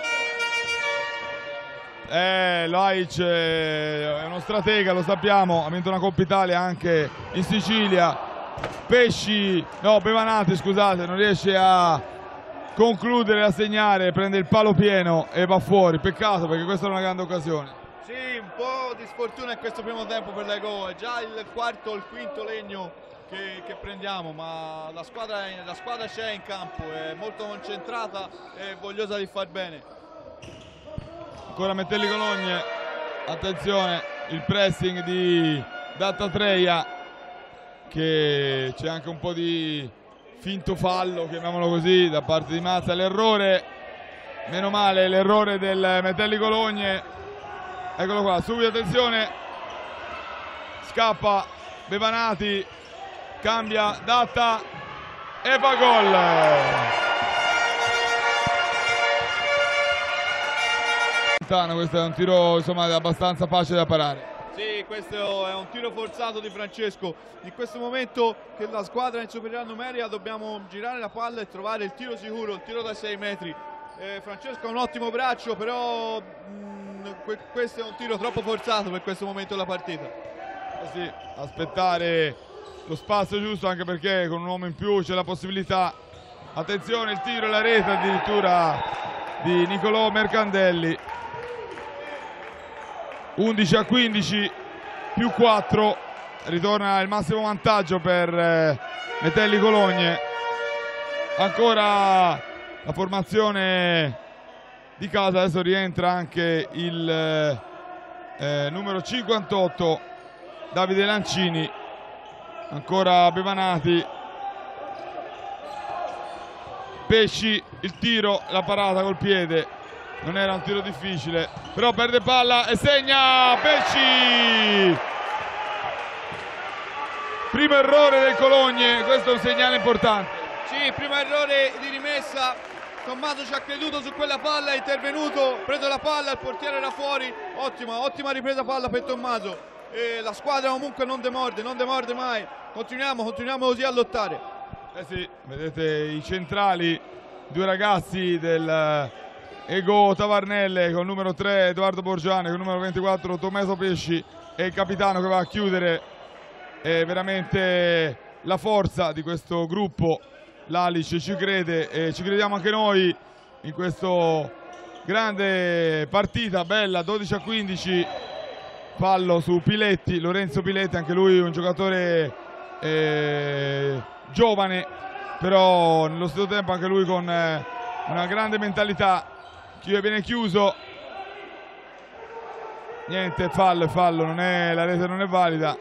Speaker 2: Eh, Laic è uno stratega, lo sappiamo, ha vinto una Coppa Italia anche in Sicilia. Pesci, no, Bevanati, scusate, non riesce a concludere, a segnare, prende il palo pieno e va fuori. Peccato, perché questa è una grande occasione.
Speaker 3: Sì, un po' di sfortuna in questo primo tempo per l'Ego, è già il quarto o il quinto legno che, che prendiamo, ma la squadra, la squadra c'è in campo, è molto concentrata e vogliosa di far bene.
Speaker 2: Ancora Metelli Cologne, attenzione, il pressing di Dattatreia, che c'è anche un po' di finto fallo, chiamiamolo così, da parte di Mazza. L'errore, meno male, l'errore del Metelli Cologne. Eccolo qua, subito attenzione, scappa Bevanati, cambia Datta e fa gol. Questo è un tiro, insomma, abbastanza facile da parare.
Speaker 3: Sì, questo è un tiro forzato di Francesco. In questo momento che la squadra è in superiorità numerica dobbiamo girare la palla e trovare il tiro sicuro, il tiro da sei metri. Eh, Francesco ha un ottimo braccio, però mh, questo è un tiro troppo forzato per questo momento della partita.
Speaker 2: Eh sì, aspettare lo spazio giusto, anche perché con un uomo in più c'è la possibilità. Attenzione, il tiro e la rete addirittura di Nicolò Mercandelli. undici a quindici più quattro, ritorna il massimo vantaggio per eh, Metelli Cologne. Ancora la formazione di casa, adesso rientra anche il eh, numero cinquantotto Davide Lancini. Ancora Bevanati, Pesci, il tiro, la parata col piede. Non era un tiro difficile, però perde palla e segna Pesci! Primo errore del Cologne, questo è un segnale importante.
Speaker 3: Sì, primo errore di rimessa, Tommaso ci ha creduto su quella palla, è intervenuto, preso la palla, il portiere era fuori, ottima, ottima ripresa palla per Tommaso. E la squadra comunque non demorde, non demorde mai, continuiamo, continuiamo così a lottare.
Speaker 2: Eh sì, vedete i centrali, due ragazzi del Ego Tavernelle, con il numero tre Edoardo Borgiani, con il numero ventiquattro Tommaso Pesci, e il capitano che va a chiudere. È veramente la forza di questo gruppo. L'Alice ci crede e ci crediamo anche noi in questa grande partita, bella. Dodici a quindici, fallo su Piletti, Lorenzo Piletti, anche lui un giocatore eh, giovane, però nello stesso tempo anche lui con eh, una grande mentalità. Chi viene chiuso, niente, fallo, fallo, non è, la rete non è valida.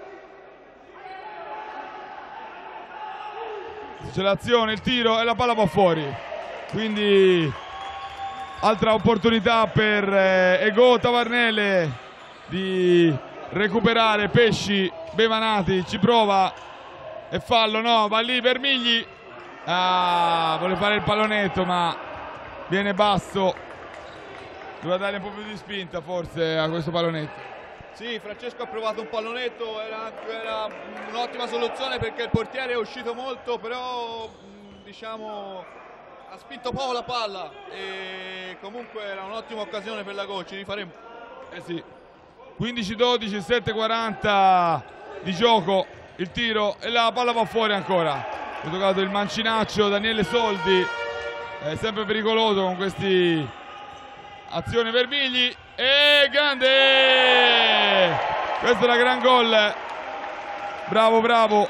Speaker 2: C'è l'azione, il tiro e la palla va fuori, quindi altra opportunità per eh, Ego Tavernelle di recuperare. Pesci, Bevanati ci prova e fallo, no, va lì Vermigli, ah, vuole fare il pallonetto ma viene basso, doveva dare un po' più di spinta forse a questo pallonetto.
Speaker 3: Sì, Francesco ha provato un pallonetto, era, era un'ottima soluzione perché il portiere è uscito molto, però diciamo ha spinto poco la palla e comunque era un'ottima occasione per la Go, ci rifaremo.
Speaker 2: Eh sì, quindici dodici, sette quaranta di gioco, il tiro e la palla va fuori ancora. Ha toccato il mancinaccio Daniele Soldi, è sempre pericoloso con questi azioni. Vermigli e grande, questo è un gran gol, bravo bravo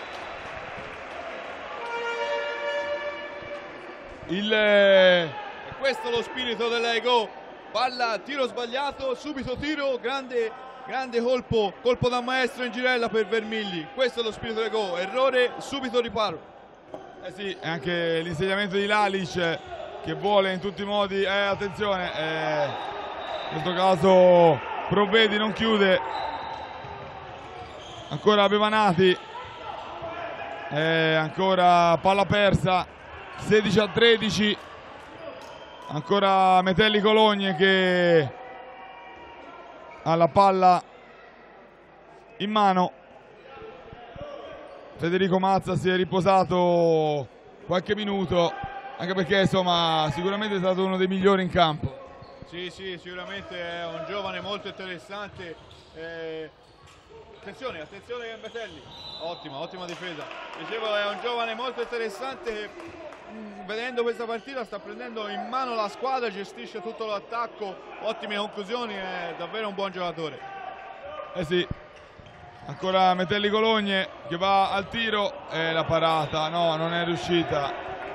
Speaker 2: il
Speaker 3: e questo è lo spirito dell'Ego, palla, tiro sbagliato, subito tiro, grande, grande colpo, colpo da maestro in girella per Vermigli, questo è lo spirito dell'Ego, errore, subito riparo.
Speaker 2: Eh sì, e anche l'insegnamento di Lalic che vuole in tutti i modi, eh, attenzione, eh, in questo caso Provvedi non chiude. Ancora Bevanati, eh, ancora palla persa, sedici a tredici, Ancora Metelli Cologne che ha la palla in mano. Federico Mazza si è riposato qualche minuto, anche perché insomma sicuramente è stato uno dei migliori in campo.
Speaker 3: Sì, sì, sicuramente è un giovane molto interessante. Eh, attenzione, attenzione Metelli. Ottima, ottima difesa. Dicevo, è un giovane molto interessante che mh, vedendo questa partita sta prendendo in mano la squadra, gestisce tutto l'attacco, ottime conclusioni, è davvero un buon giocatore.
Speaker 2: Eh sì. Ancora Metelli Cologne che va al tiro e la parata, no, non è riuscita.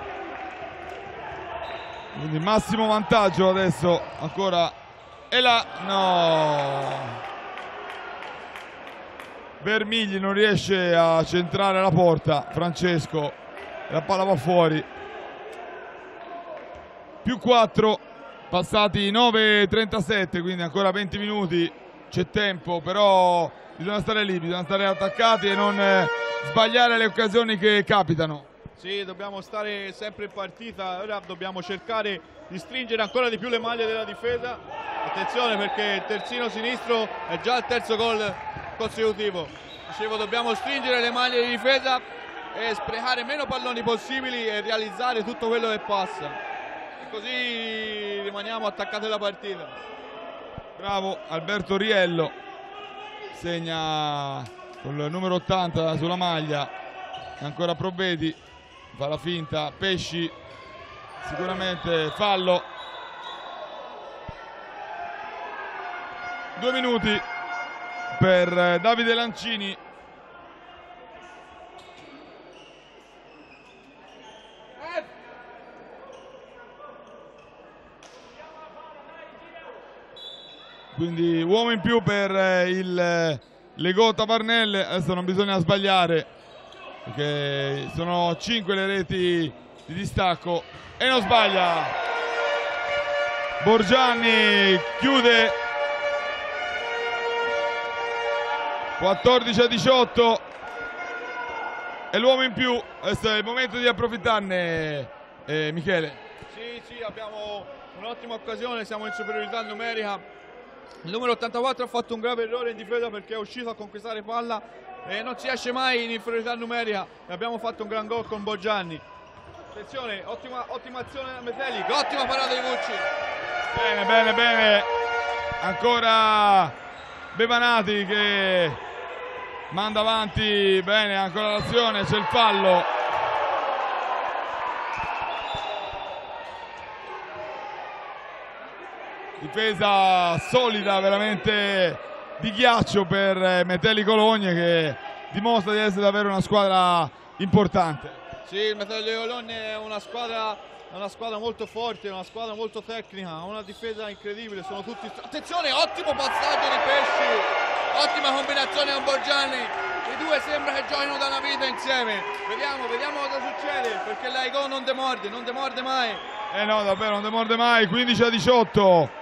Speaker 2: Quindi massimo vantaggio adesso, ancora, e là, no. Vermigli non riesce a centrare la porta, Francesco, la palla va fuori. Più quattro, passati nove e trentasette, quindi ancora venti minuti, c'è tempo, però bisogna stare lì, bisogna stare attaccati e non eh, sbagliare le occasioni che capitano.
Speaker 3: Sì, dobbiamo stare sempre in partita, ora dobbiamo cercare di stringere ancora di più le maglie della difesa. Attenzione perché il terzino sinistro è già il terzo gol consecutivo. Dicevo, dobbiamo stringere le maglie di difesa e sprecare meno palloni possibili e realizzare tutto quello che passa. E così rimaniamo attaccati alla partita.
Speaker 2: Bravo Alberto Riello, segna con il numero ottanta sulla maglia. Ancora Provvedi, fa la finta, Pesci, sicuramente fallo. Due minuti per Davide Lancini. Quindi uomo in più per il Legò Tavarnelle. Adesso non bisogna sbagliare perché sono cinque le reti di distacco e non sbaglia. Borgianni chiude quattordici a diciotto e l'uomo in più. Adesso è il momento di approfittarne, eh, Michele.
Speaker 3: Sì, sì, abbiamo un'ottima occasione, siamo in superiorità numerica. Il numero ottantaquattro ha fatto un grave errore in difesa perché è uscito a conquistare palla e non si esce mai in inferiorità numerica e abbiamo fatto un gran gol con Borgianni. Attenzione, ottima, ottima azione da Metelli, ottima parata di Vucci.
Speaker 2: Bene, bene, bene. Ancora Bevanati che manda avanti bene ancora l'azione, c'è il fallo. Difesa solida, veramente di ghiaccio per Metelli Cologne che dimostra di essere davvero una squadra importante.
Speaker 3: Sì, il Metelli Cologne è una squadra, è una squadra molto forte, una squadra molto tecnica, ha una difesa incredibile, sono tutti... Attenzione, ottimo passaggio di Pesci, ottima combinazione con Borgianni, i due sembra che giochino da una vita insieme. Vediamo, vediamo cosa succede, perché l'Aigo non demorde, non demorde mai.
Speaker 2: Eh no, davvero non demorde mai, quindici a diciotto.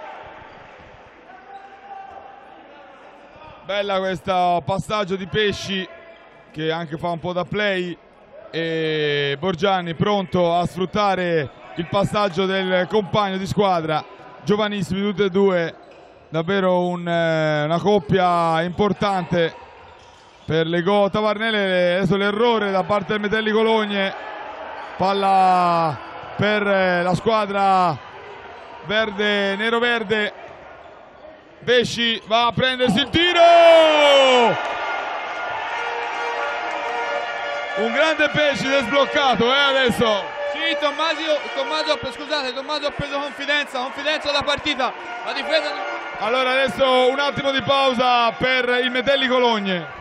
Speaker 2: Bella questo passaggio di Pesci che anche fa un po' da play e Borgianni pronto a sfruttare il passaggio del compagno di squadra, giovanissimi tutti e due, davvero un, una coppia importante per Legò Tavarnelle. Adesso l'errore da parte del Metelli Cologne, palla per la squadra verde, nero-verde. Pesci va a prendersi il tiro, un grande Pesci si è sbloccato eh, adesso.
Speaker 3: Sì, Tommasio, Tommaso, scusate, Tommaso ha preso confidenza, confidenza da partita, la difesa...
Speaker 2: Allora adesso un attimo di pausa per il Metelli Cologne.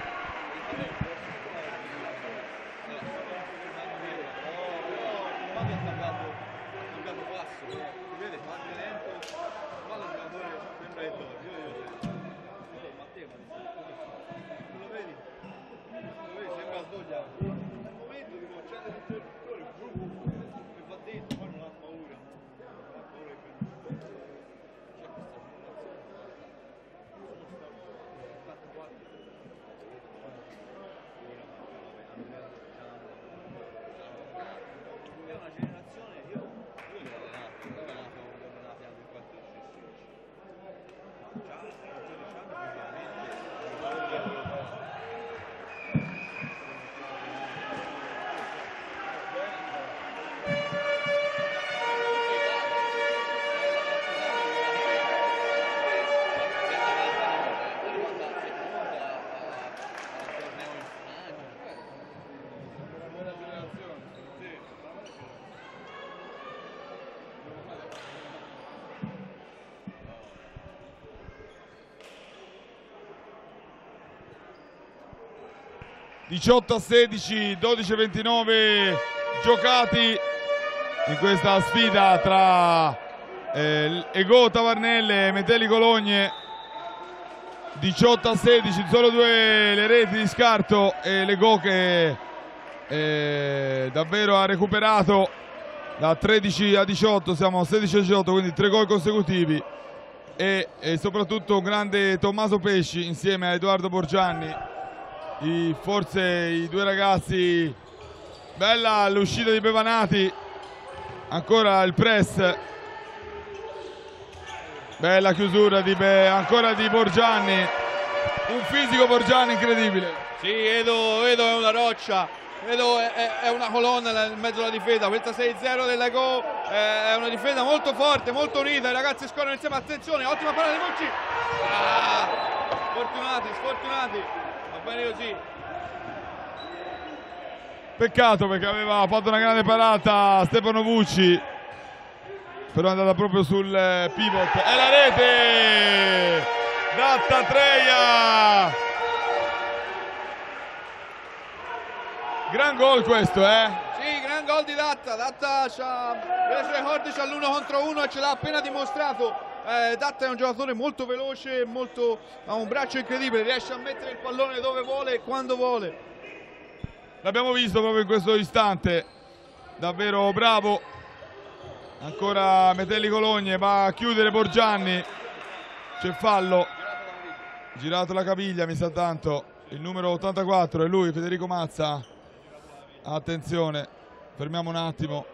Speaker 2: diciotto a sedici, dodici a ventinove giocati in questa sfida tra eh, Ego Tavernelle e Metelli Cologne. Diciotto a sedici, solo due le reti di scarto e l'Ego che eh, davvero ha recuperato da tredici a diciotto, siamo a sedici a diciotto, quindi tre gol consecutivi e, e soprattutto un grande Tommaso Pesci insieme a Edoardo Borgianni, I, forse i due ragazzi. Bella l'uscita di Bevanati, ancora il press, bella chiusura di Be ancora di Borgianni, un fisico Borgianni incredibile.
Speaker 3: Sì, Edo, Edo è una roccia, Edo è, è, è una colonna nel mezzo alla difesa. Questa sei zero dell'Ego è una difesa molto forte, molto unita, i ragazzi scorrono insieme, attenzione, ottima parata di Mucci. Ah, sfortunati, sfortunati, va bene così.
Speaker 2: Peccato perché aveva fatto una grande parata Stefano Vucci, però è andata proprio sul pivot. E la rete Dattatreia, gran gol questo, eh?
Speaker 3: Sì, gran gol di Datta. Datta ha le sue corde, c'ha l'uno contro uno e ce l'ha appena dimostrato. eh, Datta è un giocatore molto veloce, molto, ha un braccio incredibile, riesce a mettere il pallone dove vuole e quando vuole.
Speaker 2: L'abbiamo visto proprio in questo istante, davvero bravo. Ancora Metelli Cologne, va a chiudere Borgianni, c'è fallo, girato la caviglia mi sa tanto, il numero ottantaquattro è lui, Federico Mazza. Attenzione, fermiamo un attimo.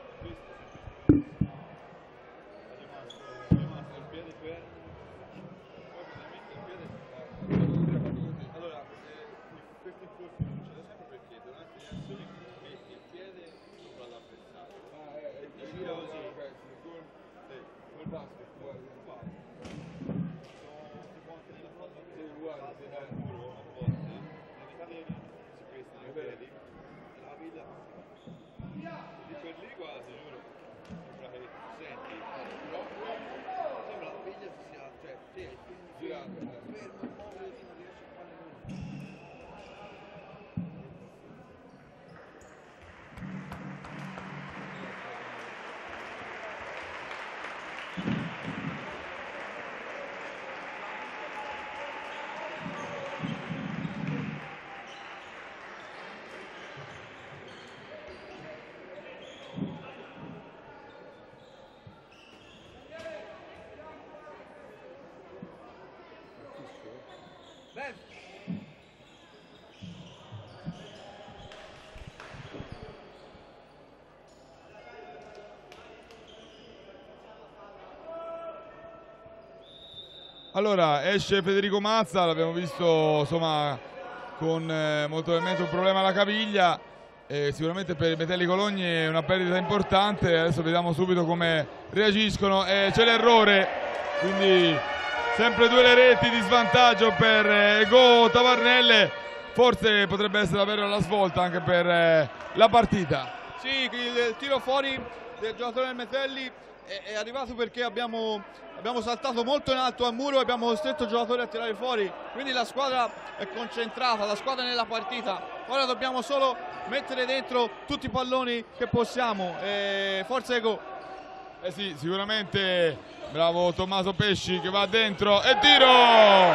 Speaker 2: Allora esce Federico Mazza, l'abbiamo visto insomma con eh, molto probabilmente un problema alla caviglia, eh, sicuramente per i Metelli Cologne è una perdita importante. Adesso vediamo subito come reagiscono, eh, c'è l'errore, quindi sempre due le reti di svantaggio per eh, Ego Tavernelle, forse potrebbe essere davvero la svolta anche per eh, la partita.
Speaker 3: Sì, il, il tiro fuori del giocatore del Metelli è, è arrivato perché abbiamo, abbiamo saltato molto in alto al muro e abbiamo costretto il giocatore a tirare fuori, quindi la squadra è concentrata, la squadra è nella partita, ora dobbiamo solo mettere dentro tutti i palloni che possiamo, e forza Ego.
Speaker 2: Eh sì, sicuramente bravo Tommaso Pesci che va dentro e tiro!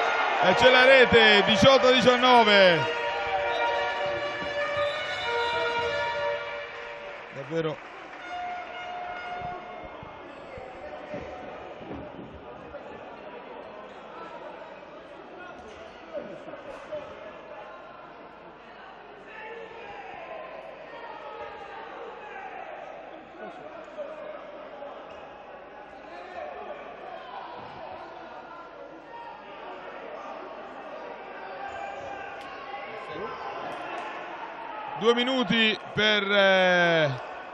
Speaker 2: E c'è la rete, diciotto a diciannove. Davvero. Due minuti per eh,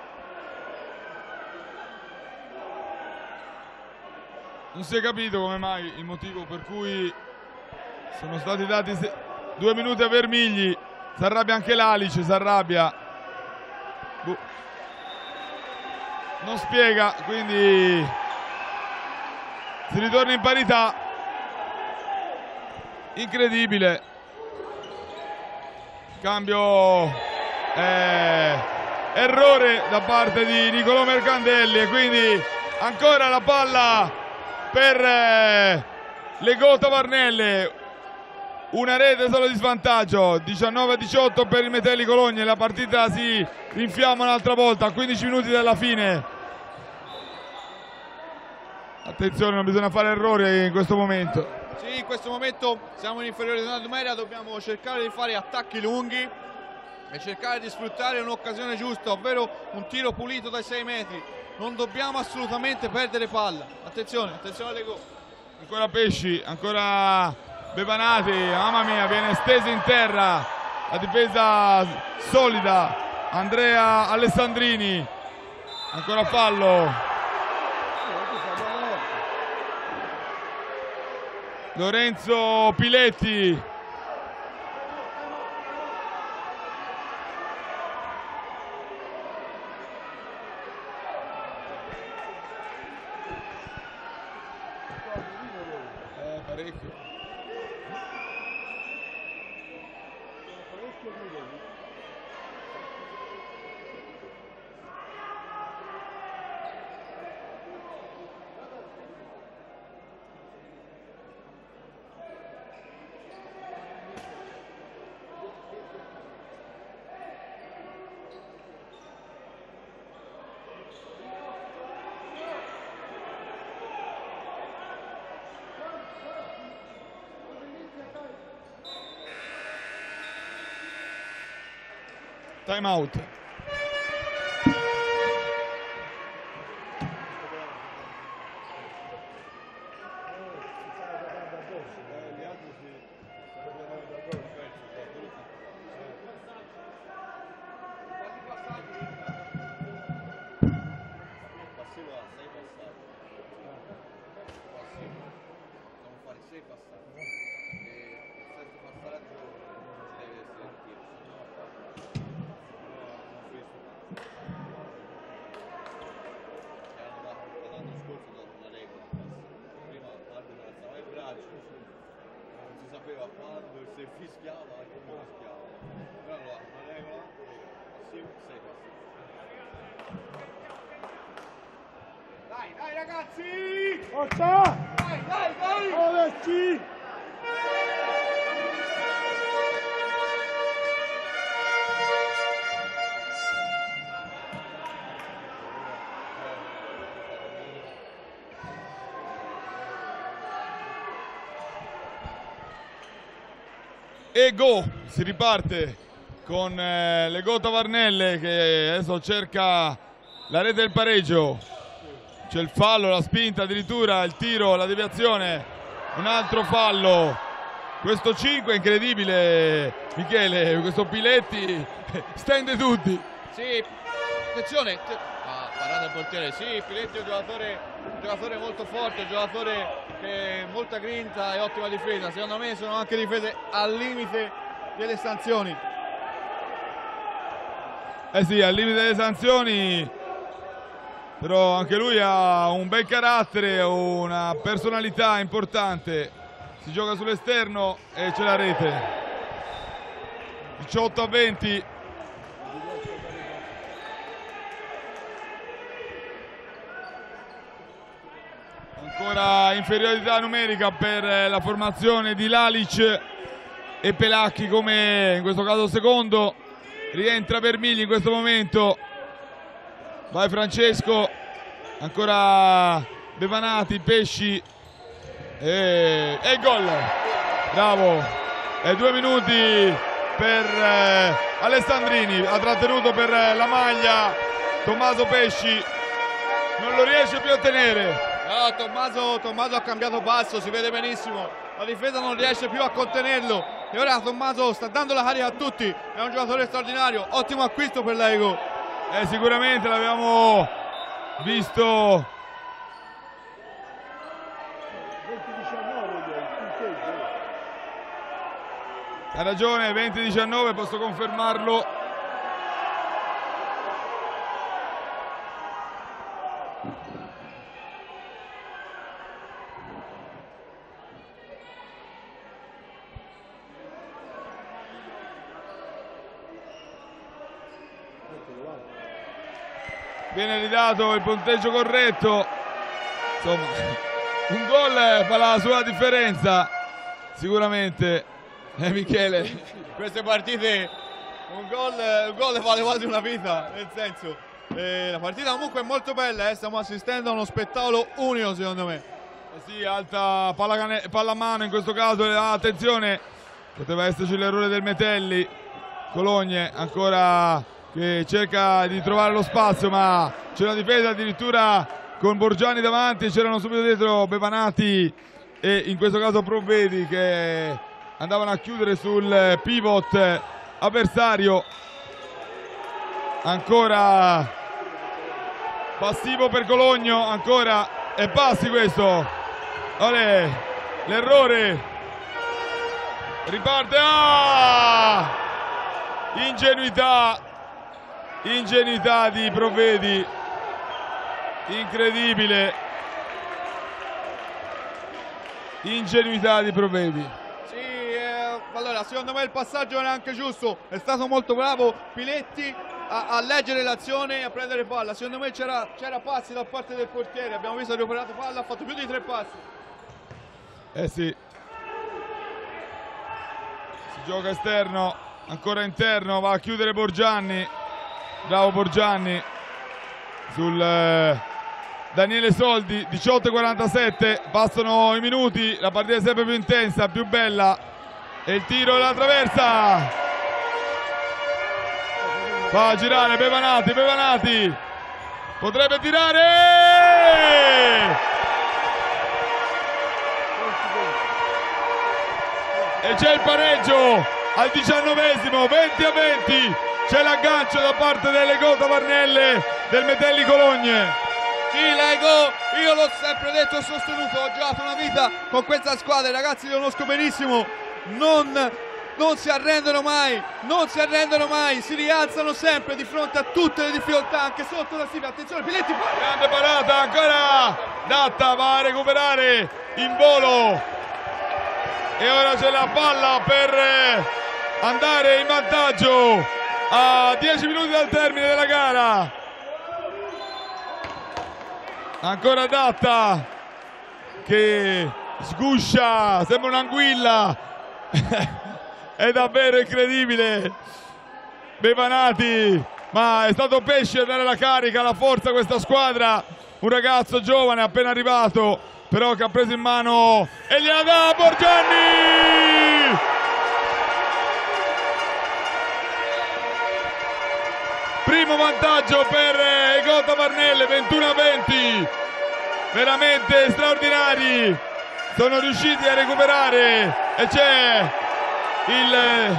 Speaker 2: non si è capito come mai il motivo per cui sono stati dati due minuti a Vermigli. Si arrabbia anche l'Alice, si arrabbia, Buh. non spiega, quindi si ritorna in parità. Incredibile. cambio eh, errore da parte di Nicolò Mercandelli, e quindi ancora la palla per eh, l'Ego Tavernelle, una rete solo di svantaggio, diciannove a diciotto per il Metelli Cologne. La partita si rinfiamma un'altra volta a quindici minuti dalla fine. Attenzione, non bisogna fare errori in questo momento.
Speaker 3: Sì, in questo momento siamo in inferiorità numerica, dobbiamo cercare di fare attacchi lunghi e cercare di sfruttare un'occasione giusta, ovvero un tiro pulito dai sei metri. Non dobbiamo assolutamente perdere palla. Attenzione, attenzione alle gol.
Speaker 2: Ancora Pesci, ancora Bevanati, mamma mia, viene stesa in terra. La difesa solida, Andrea Alessandrini. Ancora fallo. Lorenzo Piletti. Eh, parecchio. Time out.
Speaker 1: Dai, dai ragazzi! Forza! Dai, dai, dai! Muoverci!
Speaker 2: E go, si riparte con eh, l'Ego Tavernelle che adesso cerca la rete del pareggio. C'è il fallo, la spinta addirittura, il tiro, la deviazione, un altro fallo. Questo cinque è incredibile, Michele, questo Piletti stende tutti.
Speaker 3: Sì, attenzione, ah, parata il portiere, sì, Piletti è un giocatore, un giocatore molto forte, un giocatore che ha molta grinta e ottima difesa. Secondo me sono anche difese al limite delle sanzioni.
Speaker 2: Eh sì, al limite delle sanzioni, però anche lui ha un bel carattere, una personalità importante. Si gioca sull'esterno e c'è la rete. diciotto a venti. Ancora inferiorità numerica per la formazione di Lalic e Pelacchi, come in questo caso secondo. Rientra Vermigli in questo momento. Vai Francesco, ancora Bevanati, Pesci e, e il gol. Bravo. E due minuti per eh, Alessandrini, ha trattenuto per eh, la maglia Tommaso Pesci, non lo riesce più a tenere.
Speaker 3: No, Tommaso, Tommaso ha cambiato passo, si vede benissimo, la difesa non riesce più a contenerlo e ora Tommaso sta dando la carica a tutti, è un giocatore straordinario, ottimo acquisto per l'Ego.
Speaker 2: Eh, sicuramente l'abbiamo visto. Ha ragione, venti diciannove, posso confermarlo. viene ridato il punteggio corretto. Insomma, un gol fa la sua differenza sicuramente. eh, Michele,
Speaker 3: Queste partite un gol, un gol vale quasi una vita, nel senso eh, la partita comunque è molto bella, eh, stiamo assistendo a uno spettacolo unico secondo me.
Speaker 2: eh sì, alta palla, palla a mano in questo caso, attenzione, poteva esserci l'errore del Metelli. Cologne ancora che cerca di trovare lo spazio, ma c'è una difesa addirittura con Borgianni davanti, c'erano subito dietro Bevanati e in questo caso Provvedi che andavano a chiudere sul pivot avversario. Ancora passivo per Cologno, ancora e passi questo. Olè, l'errore, riparte, ah! ingenuità ingenuità di Provvedi, incredibile, ingenuità di Provvedi.
Speaker 3: Sì, eh, allora secondo me il passaggio era anche giusto, è stato molto bravo Piletti a, a leggere l'azione e a prendere palla. Secondo me c'era passi da parte del portiere, abbiamo visto che ha recuperato palla, ha fatto più di tre passi.
Speaker 2: Eh sì, si gioca esterno, ancora interno, va a chiudere Borgianni, bravo Borgianni sul eh, Daniele Soldi. Diciotto e quarantasette, passano i minuti, la partita è sempre più intensa, più bella, e il tiro della traversa, fa girare Bevanati, Bevanati potrebbe tirare e c'è il pareggio al diciannovesimo, venti a venti, c'è l'aggancio da parte delle Ego Tavernelle del Metelli Cologne.
Speaker 3: Sì, Lego, io l'ho sempre detto e sostenuto, ho giocato una vita con questa squadra, i ragazzi li conosco benissimo, non, non si arrendono mai, non si arrendono mai, si rialzano sempre di fronte a tutte le difficoltà, anche sotto la stiva. Attenzione, Piletti,
Speaker 2: grande parata, ancora Datta va a recuperare in volo e ora c'è la palla per andare in vantaggio a dieci minuti dal termine della gara. Ancora Datta che sguscia, sembra un'anguilla, è davvero incredibile. Bevanati, ma è stato pesce a dare la carica, la forza a questa squadra. Un ragazzo giovane appena arrivato, però che ha preso in mano e gliela dà Borgianni. Primo vantaggio per Ego Tavernelle, ventuno a venti, veramente straordinari, sono riusciti a recuperare e c'è il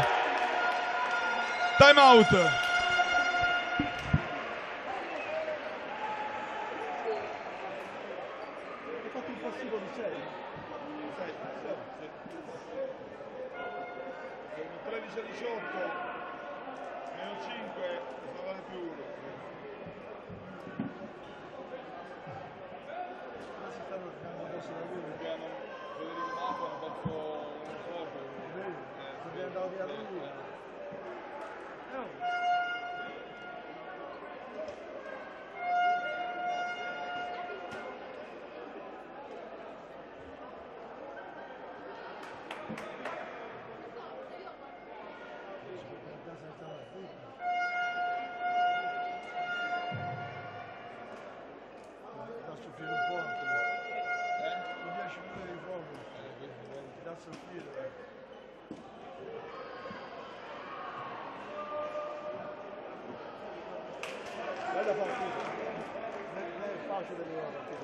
Speaker 2: time out. tredici a diciotto, meno cinque, sono date più uno. Abbiamo Federico Mato, hanno fatto uno sforzo. È andato via lui. Bella partita, non è facile vedere la partita.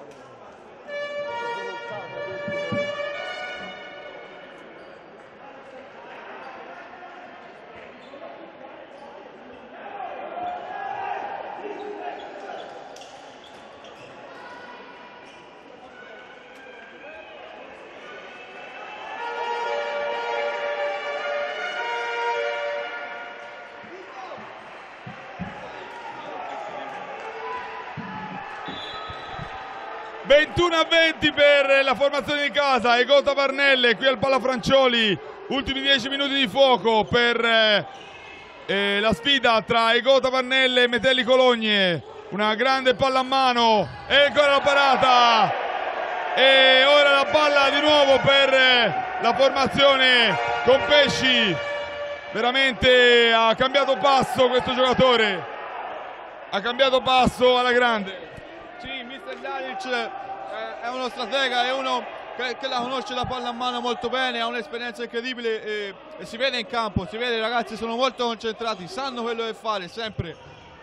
Speaker 2: ventuno a venti per la formazione di casa, Ego Tavernelle qui al Pallafrancioli, ultimi dieci minuti di fuoco per eh, la sfida tra Ego Tavernelle e Metelli Cologne. una grande palla a mano e ancora la parata, e ora la palla di nuovo per la formazione con Pesci. Veramente ha cambiato passo questo giocatore, ha cambiato passo alla grande.
Speaker 3: Sì, mister Dalic eh, è uno stratega, è uno che, che la conosce la palla a mano molto bene, ha un'esperienza incredibile e, e si vede in campo, si vede, i ragazzi sono molto concentrati, sanno quello che fare sempre.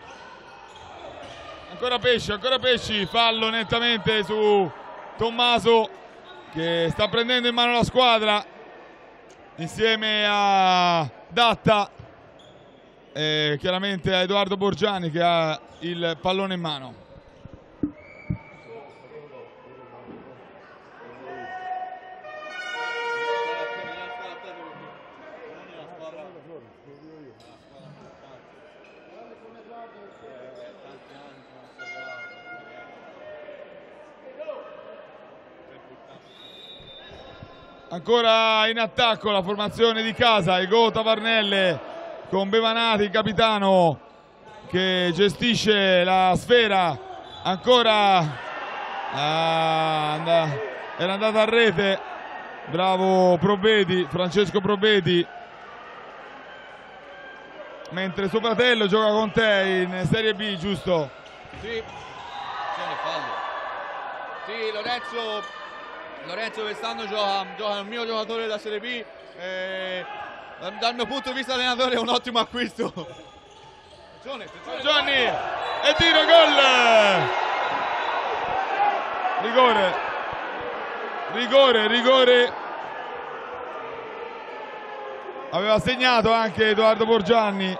Speaker 2: Ancora Pesci, ancora Pesci, fallo nettamente su Tommaso che sta prendendo in mano la squadra insieme a Datta e chiaramente a Edoardo Borgiani che ha il pallone in mano. Ancora in attacco la formazione di casa, Ego Tavernelle con Bevanati, capitano, che gestisce la sfera. Ancora ah, era andata a rete, bravo Provvedi, Francesco Provvedi, mentre suo fratello gioca con te in Serie B, giusto?
Speaker 3: Sì, sì, Lorenzo Lorenzo quest'anno gioca, gioca il mio giocatore della Serie B, eh, dal mio punto di vista allenatore è un ottimo acquisto. Attenzione, attenzione.
Speaker 2: Gianni, e tiro, gol! Rigore, rigore, rigore. Aveva segnato anche Edoardo Borgiani.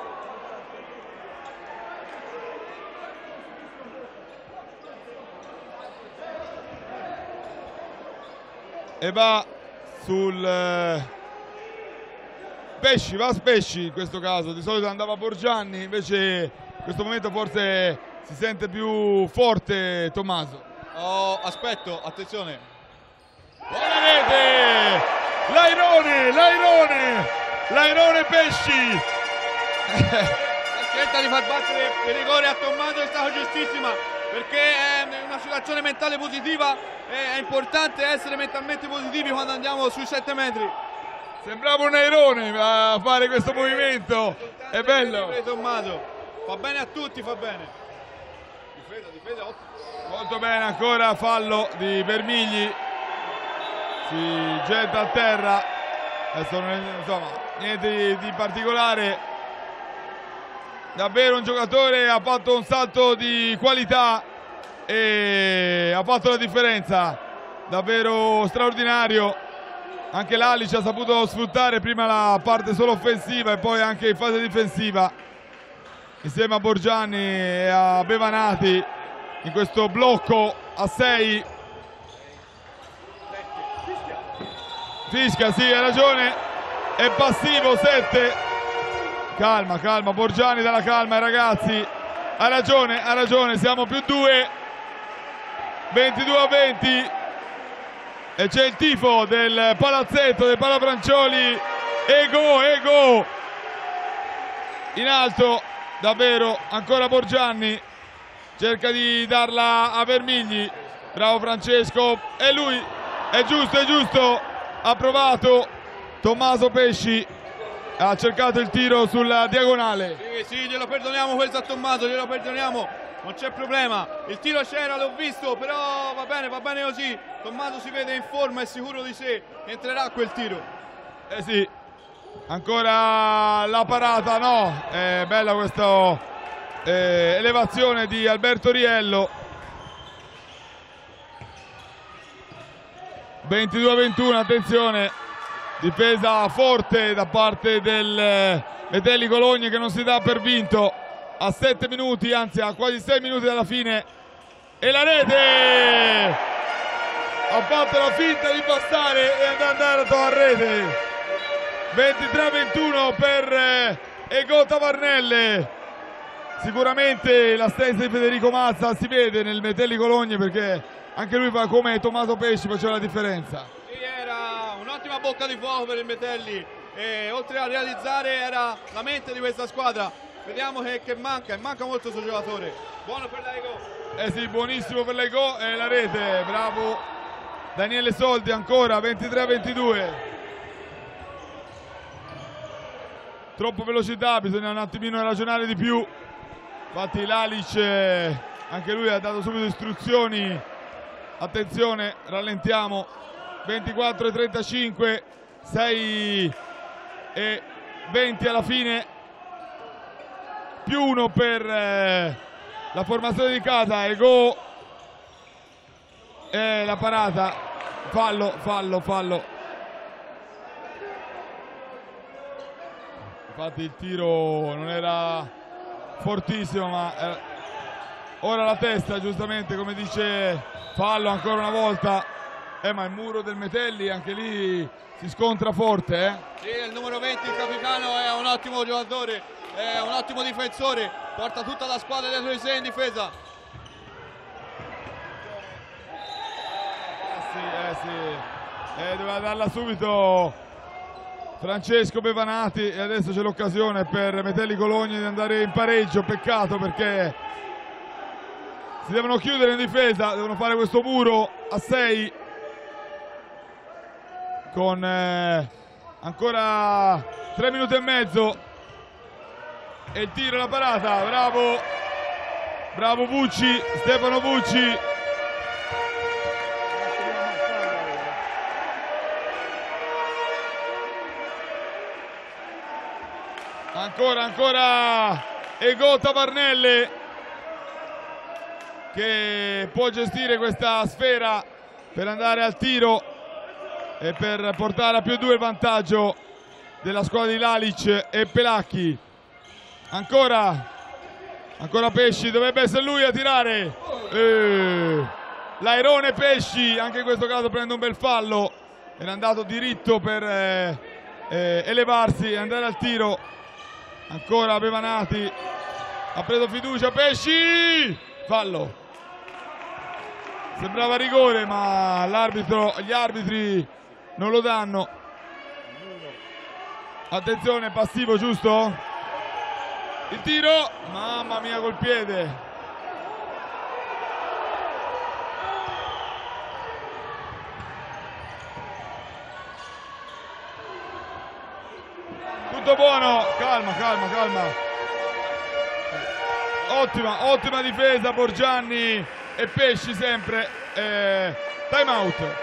Speaker 2: E va sul eh, Pesci, va a Pesci in questo caso. Di solito andava Borgiani, invece in questo momento forse si sente più forte Tommaso.
Speaker 3: Oh, aspetto, attenzione.
Speaker 2: Buona rete! Lairone, Lairone, Lairone Pesci.
Speaker 3: La scelta di far battere il rigore a Tommaso è stata giustissima, perché è una situazione mentale positiva, è importante essere mentalmente positivi quando andiamo sui sette metri.
Speaker 2: Sembrava un airone a fare questo movimento, è bello.
Speaker 3: Tommaso, fa bene a tutti, fa bene. Difesa, difesa, ottimo.
Speaker 2: Molto bene, ancora fallo di Vermigli, si getta a terra, adesso non è, insomma, niente di, di particolare. Davvero un giocatore, ha fatto un salto di qualità e ha fatto la differenza, davvero straordinario. Anche l'Alic ha saputo sfruttare prima la parte solo offensiva e poi anche in fase difensiva insieme a Borgiani e a Bevanati in questo blocco a sei. Fischia, sì, hai ragione, è passivo, sette. Calma, calma, Borgiani, dalla calma, ragazzi. Ha ragione, ha ragione, siamo più due. ventidue a venti. E c'è il tifo del palazzetto dei Palafrancioli. Ego, Ego. In alto, davvero, ancora Borgiani. Cerca di darla a Vermigli. Bravo Francesco. E lui, è giusto, è giusto. Ha provato Tommaso Pesci. Ha cercato il tiro sulla diagonale.
Speaker 3: Sì, sì, glielo perdoniamo questo a Tommaso, glielo perdoniamo, non c'è problema. Il tiro c'era, l'ho visto, però va bene, va bene così. Tommaso si vede in forma, è sicuro di sé, entrerà quel tiro.
Speaker 2: Eh sì, ancora la parata, no, è bella questa eh, elevazione di Alberto Riello. ventidue a ventuno, attenzione. Difesa forte da parte del Metelli Cologne che non si dà per vinto a sette minuti, anzi a quasi sei minuti dalla fine. E la rete! Ha fatto la finta di passare e è andato a rete. ventitré a ventuno per Ego Tavernelle. Sicuramente l'assenza di Federico Mazza si vede nel Metelli Cologne, perché anche lui fa come Tommaso Pesci, faceva la differenza.
Speaker 3: Era un'ottima bocca di fuoco per il Metelli e oltre a realizzare era la mente di questa squadra. vediamo che, che manca, manca molto il suo giocatore. Buono per la Ego.
Speaker 2: Eh sì, buonissimo per la Ego e la rete, bravo Daniele Soldi ancora, ventitré a ventidue. Troppo velocità, bisogna un attimino ragionare di più. Infatti Lalic eh, anche lui ha dato subito istruzioni. Attenzione, rallentiamo. ventiquattro e trentacinque, sei e venti alla fine, più uno per eh, la formazione di casa. Ego e la parata, fallo, fallo, fallo. Infatti il tiro non era fortissimo, ma eh, ora la testa, giustamente come dice, fallo ancora una volta. Eh, ma il muro del Metelli anche lì si scontra forte, eh?
Speaker 3: Sì, il numero venti, il capitano, è un ottimo giocatore, è un ottimo difensore, porta tutta la squadra dietro di sé in difesa.
Speaker 2: Eh sì, eh sì, eh, doveva darla subito Francesco Bevanati e adesso c'è l'occasione per Metelli Cologni di andare in pareggio. Peccato, perché si devono chiudere in difesa, devono fare questo muro a sei con eh, ancora tre minuti e mezzo e il tiro e la parata. Bravo, bravo Bucci, Stefano Bucci. Ancora, ancora Ego Tavarnelle che può gestire questa sfera per andare al tiro e per portare a più due il vantaggio della squadra di Lalic e Pelacchi. Ancora, ancora Pesci, dovrebbe essere lui a tirare. Eh, L'airone Pesci, anche in questo caso prende un bel fallo, era andato diritto per eh, eh, elevarsi e andare al tiro. Ancora Bevanati, ha preso fiducia Pesci, fallo. Sembrava rigore, ma l'arbitro, gli arbitri non lo danno. Attenzione, passivo, giusto? Il tiro, mamma mia, col piede. Tutto buono, calma, calma, calma. Ottima, ottima difesa Borgianni e Pesci sempre. Eh, time out.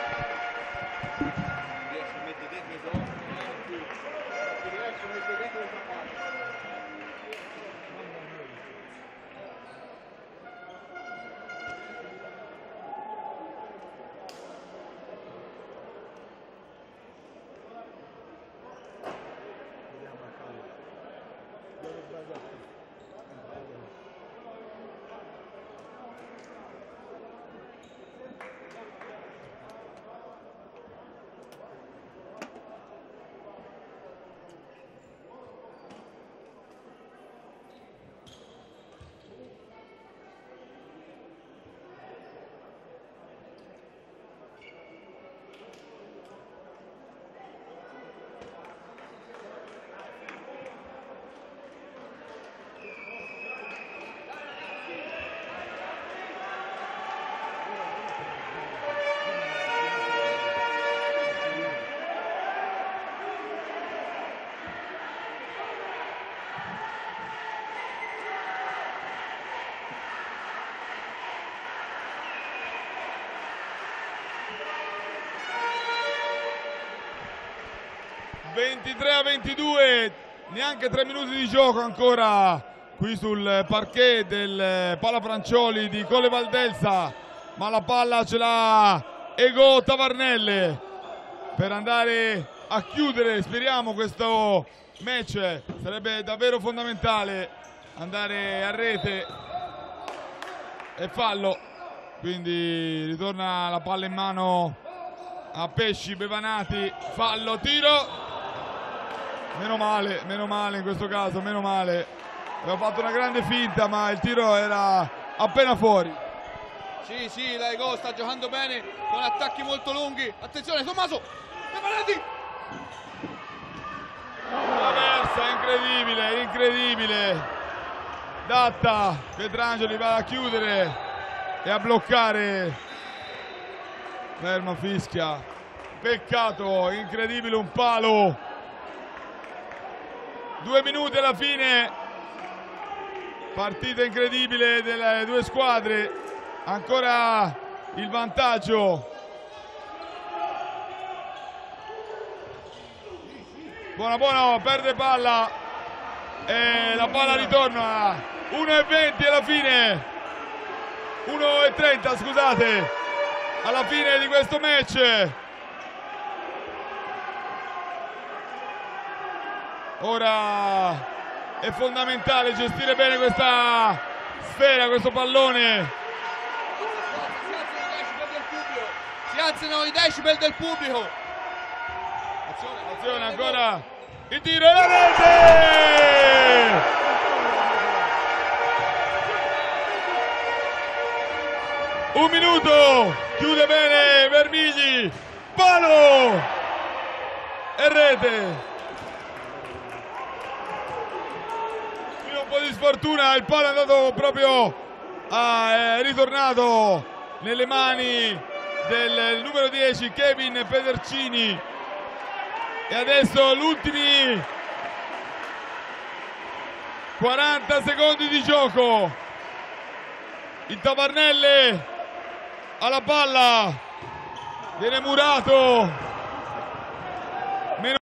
Speaker 2: ventitré a ventidue, neanche tre minuti di gioco ancora qui sul parquet del Palafrancioli di Colle Valdelsa, ma la palla ce l'ha Ego Tavarnelle per andare a chiudere, speriamo, questo match. Sarebbe davvero fondamentale andare a rete e fallo, quindi ritorna la palla in mano a Pesci. Bevanati, fallo, tiro. Meno male, meno male in questo caso, meno male. Abbiamo fatto una grande finta, ma il tiro era appena fuori.
Speaker 3: Sì, sì, la Ego sta giocando bene con attacchi molto lunghi. Attenzione, Tommaso! Bevanati!
Speaker 2: Traversa, incredibile, incredibile. Datta, Pietrangeli va a chiudere e a bloccare. Ferma, fischia. Peccato, incredibile, un palo. Due minuti alla fine. Partita incredibile delle due squadre. Ancora il vantaggio. Buona buona, perde palla e la palla ritorna. uno e venti alla fine, uno e trenta scusate, alla fine di questo match. Ora è fondamentale gestire bene questa sfera, questo pallone.
Speaker 3: Si alzano i decibel del pubblico.
Speaker 2: Attenzione ancora, il tiro e la rete! Un minuto, chiude bene Vermigli, palo e rete. Qui un po' di sfortuna, il palo è andato proprio, a, è ritornato nelle mani del numero dieci Kevin Pedercini. E adesso gli ultimi quaranta secondi di gioco. Il Tavernelle alla palla, viene murato.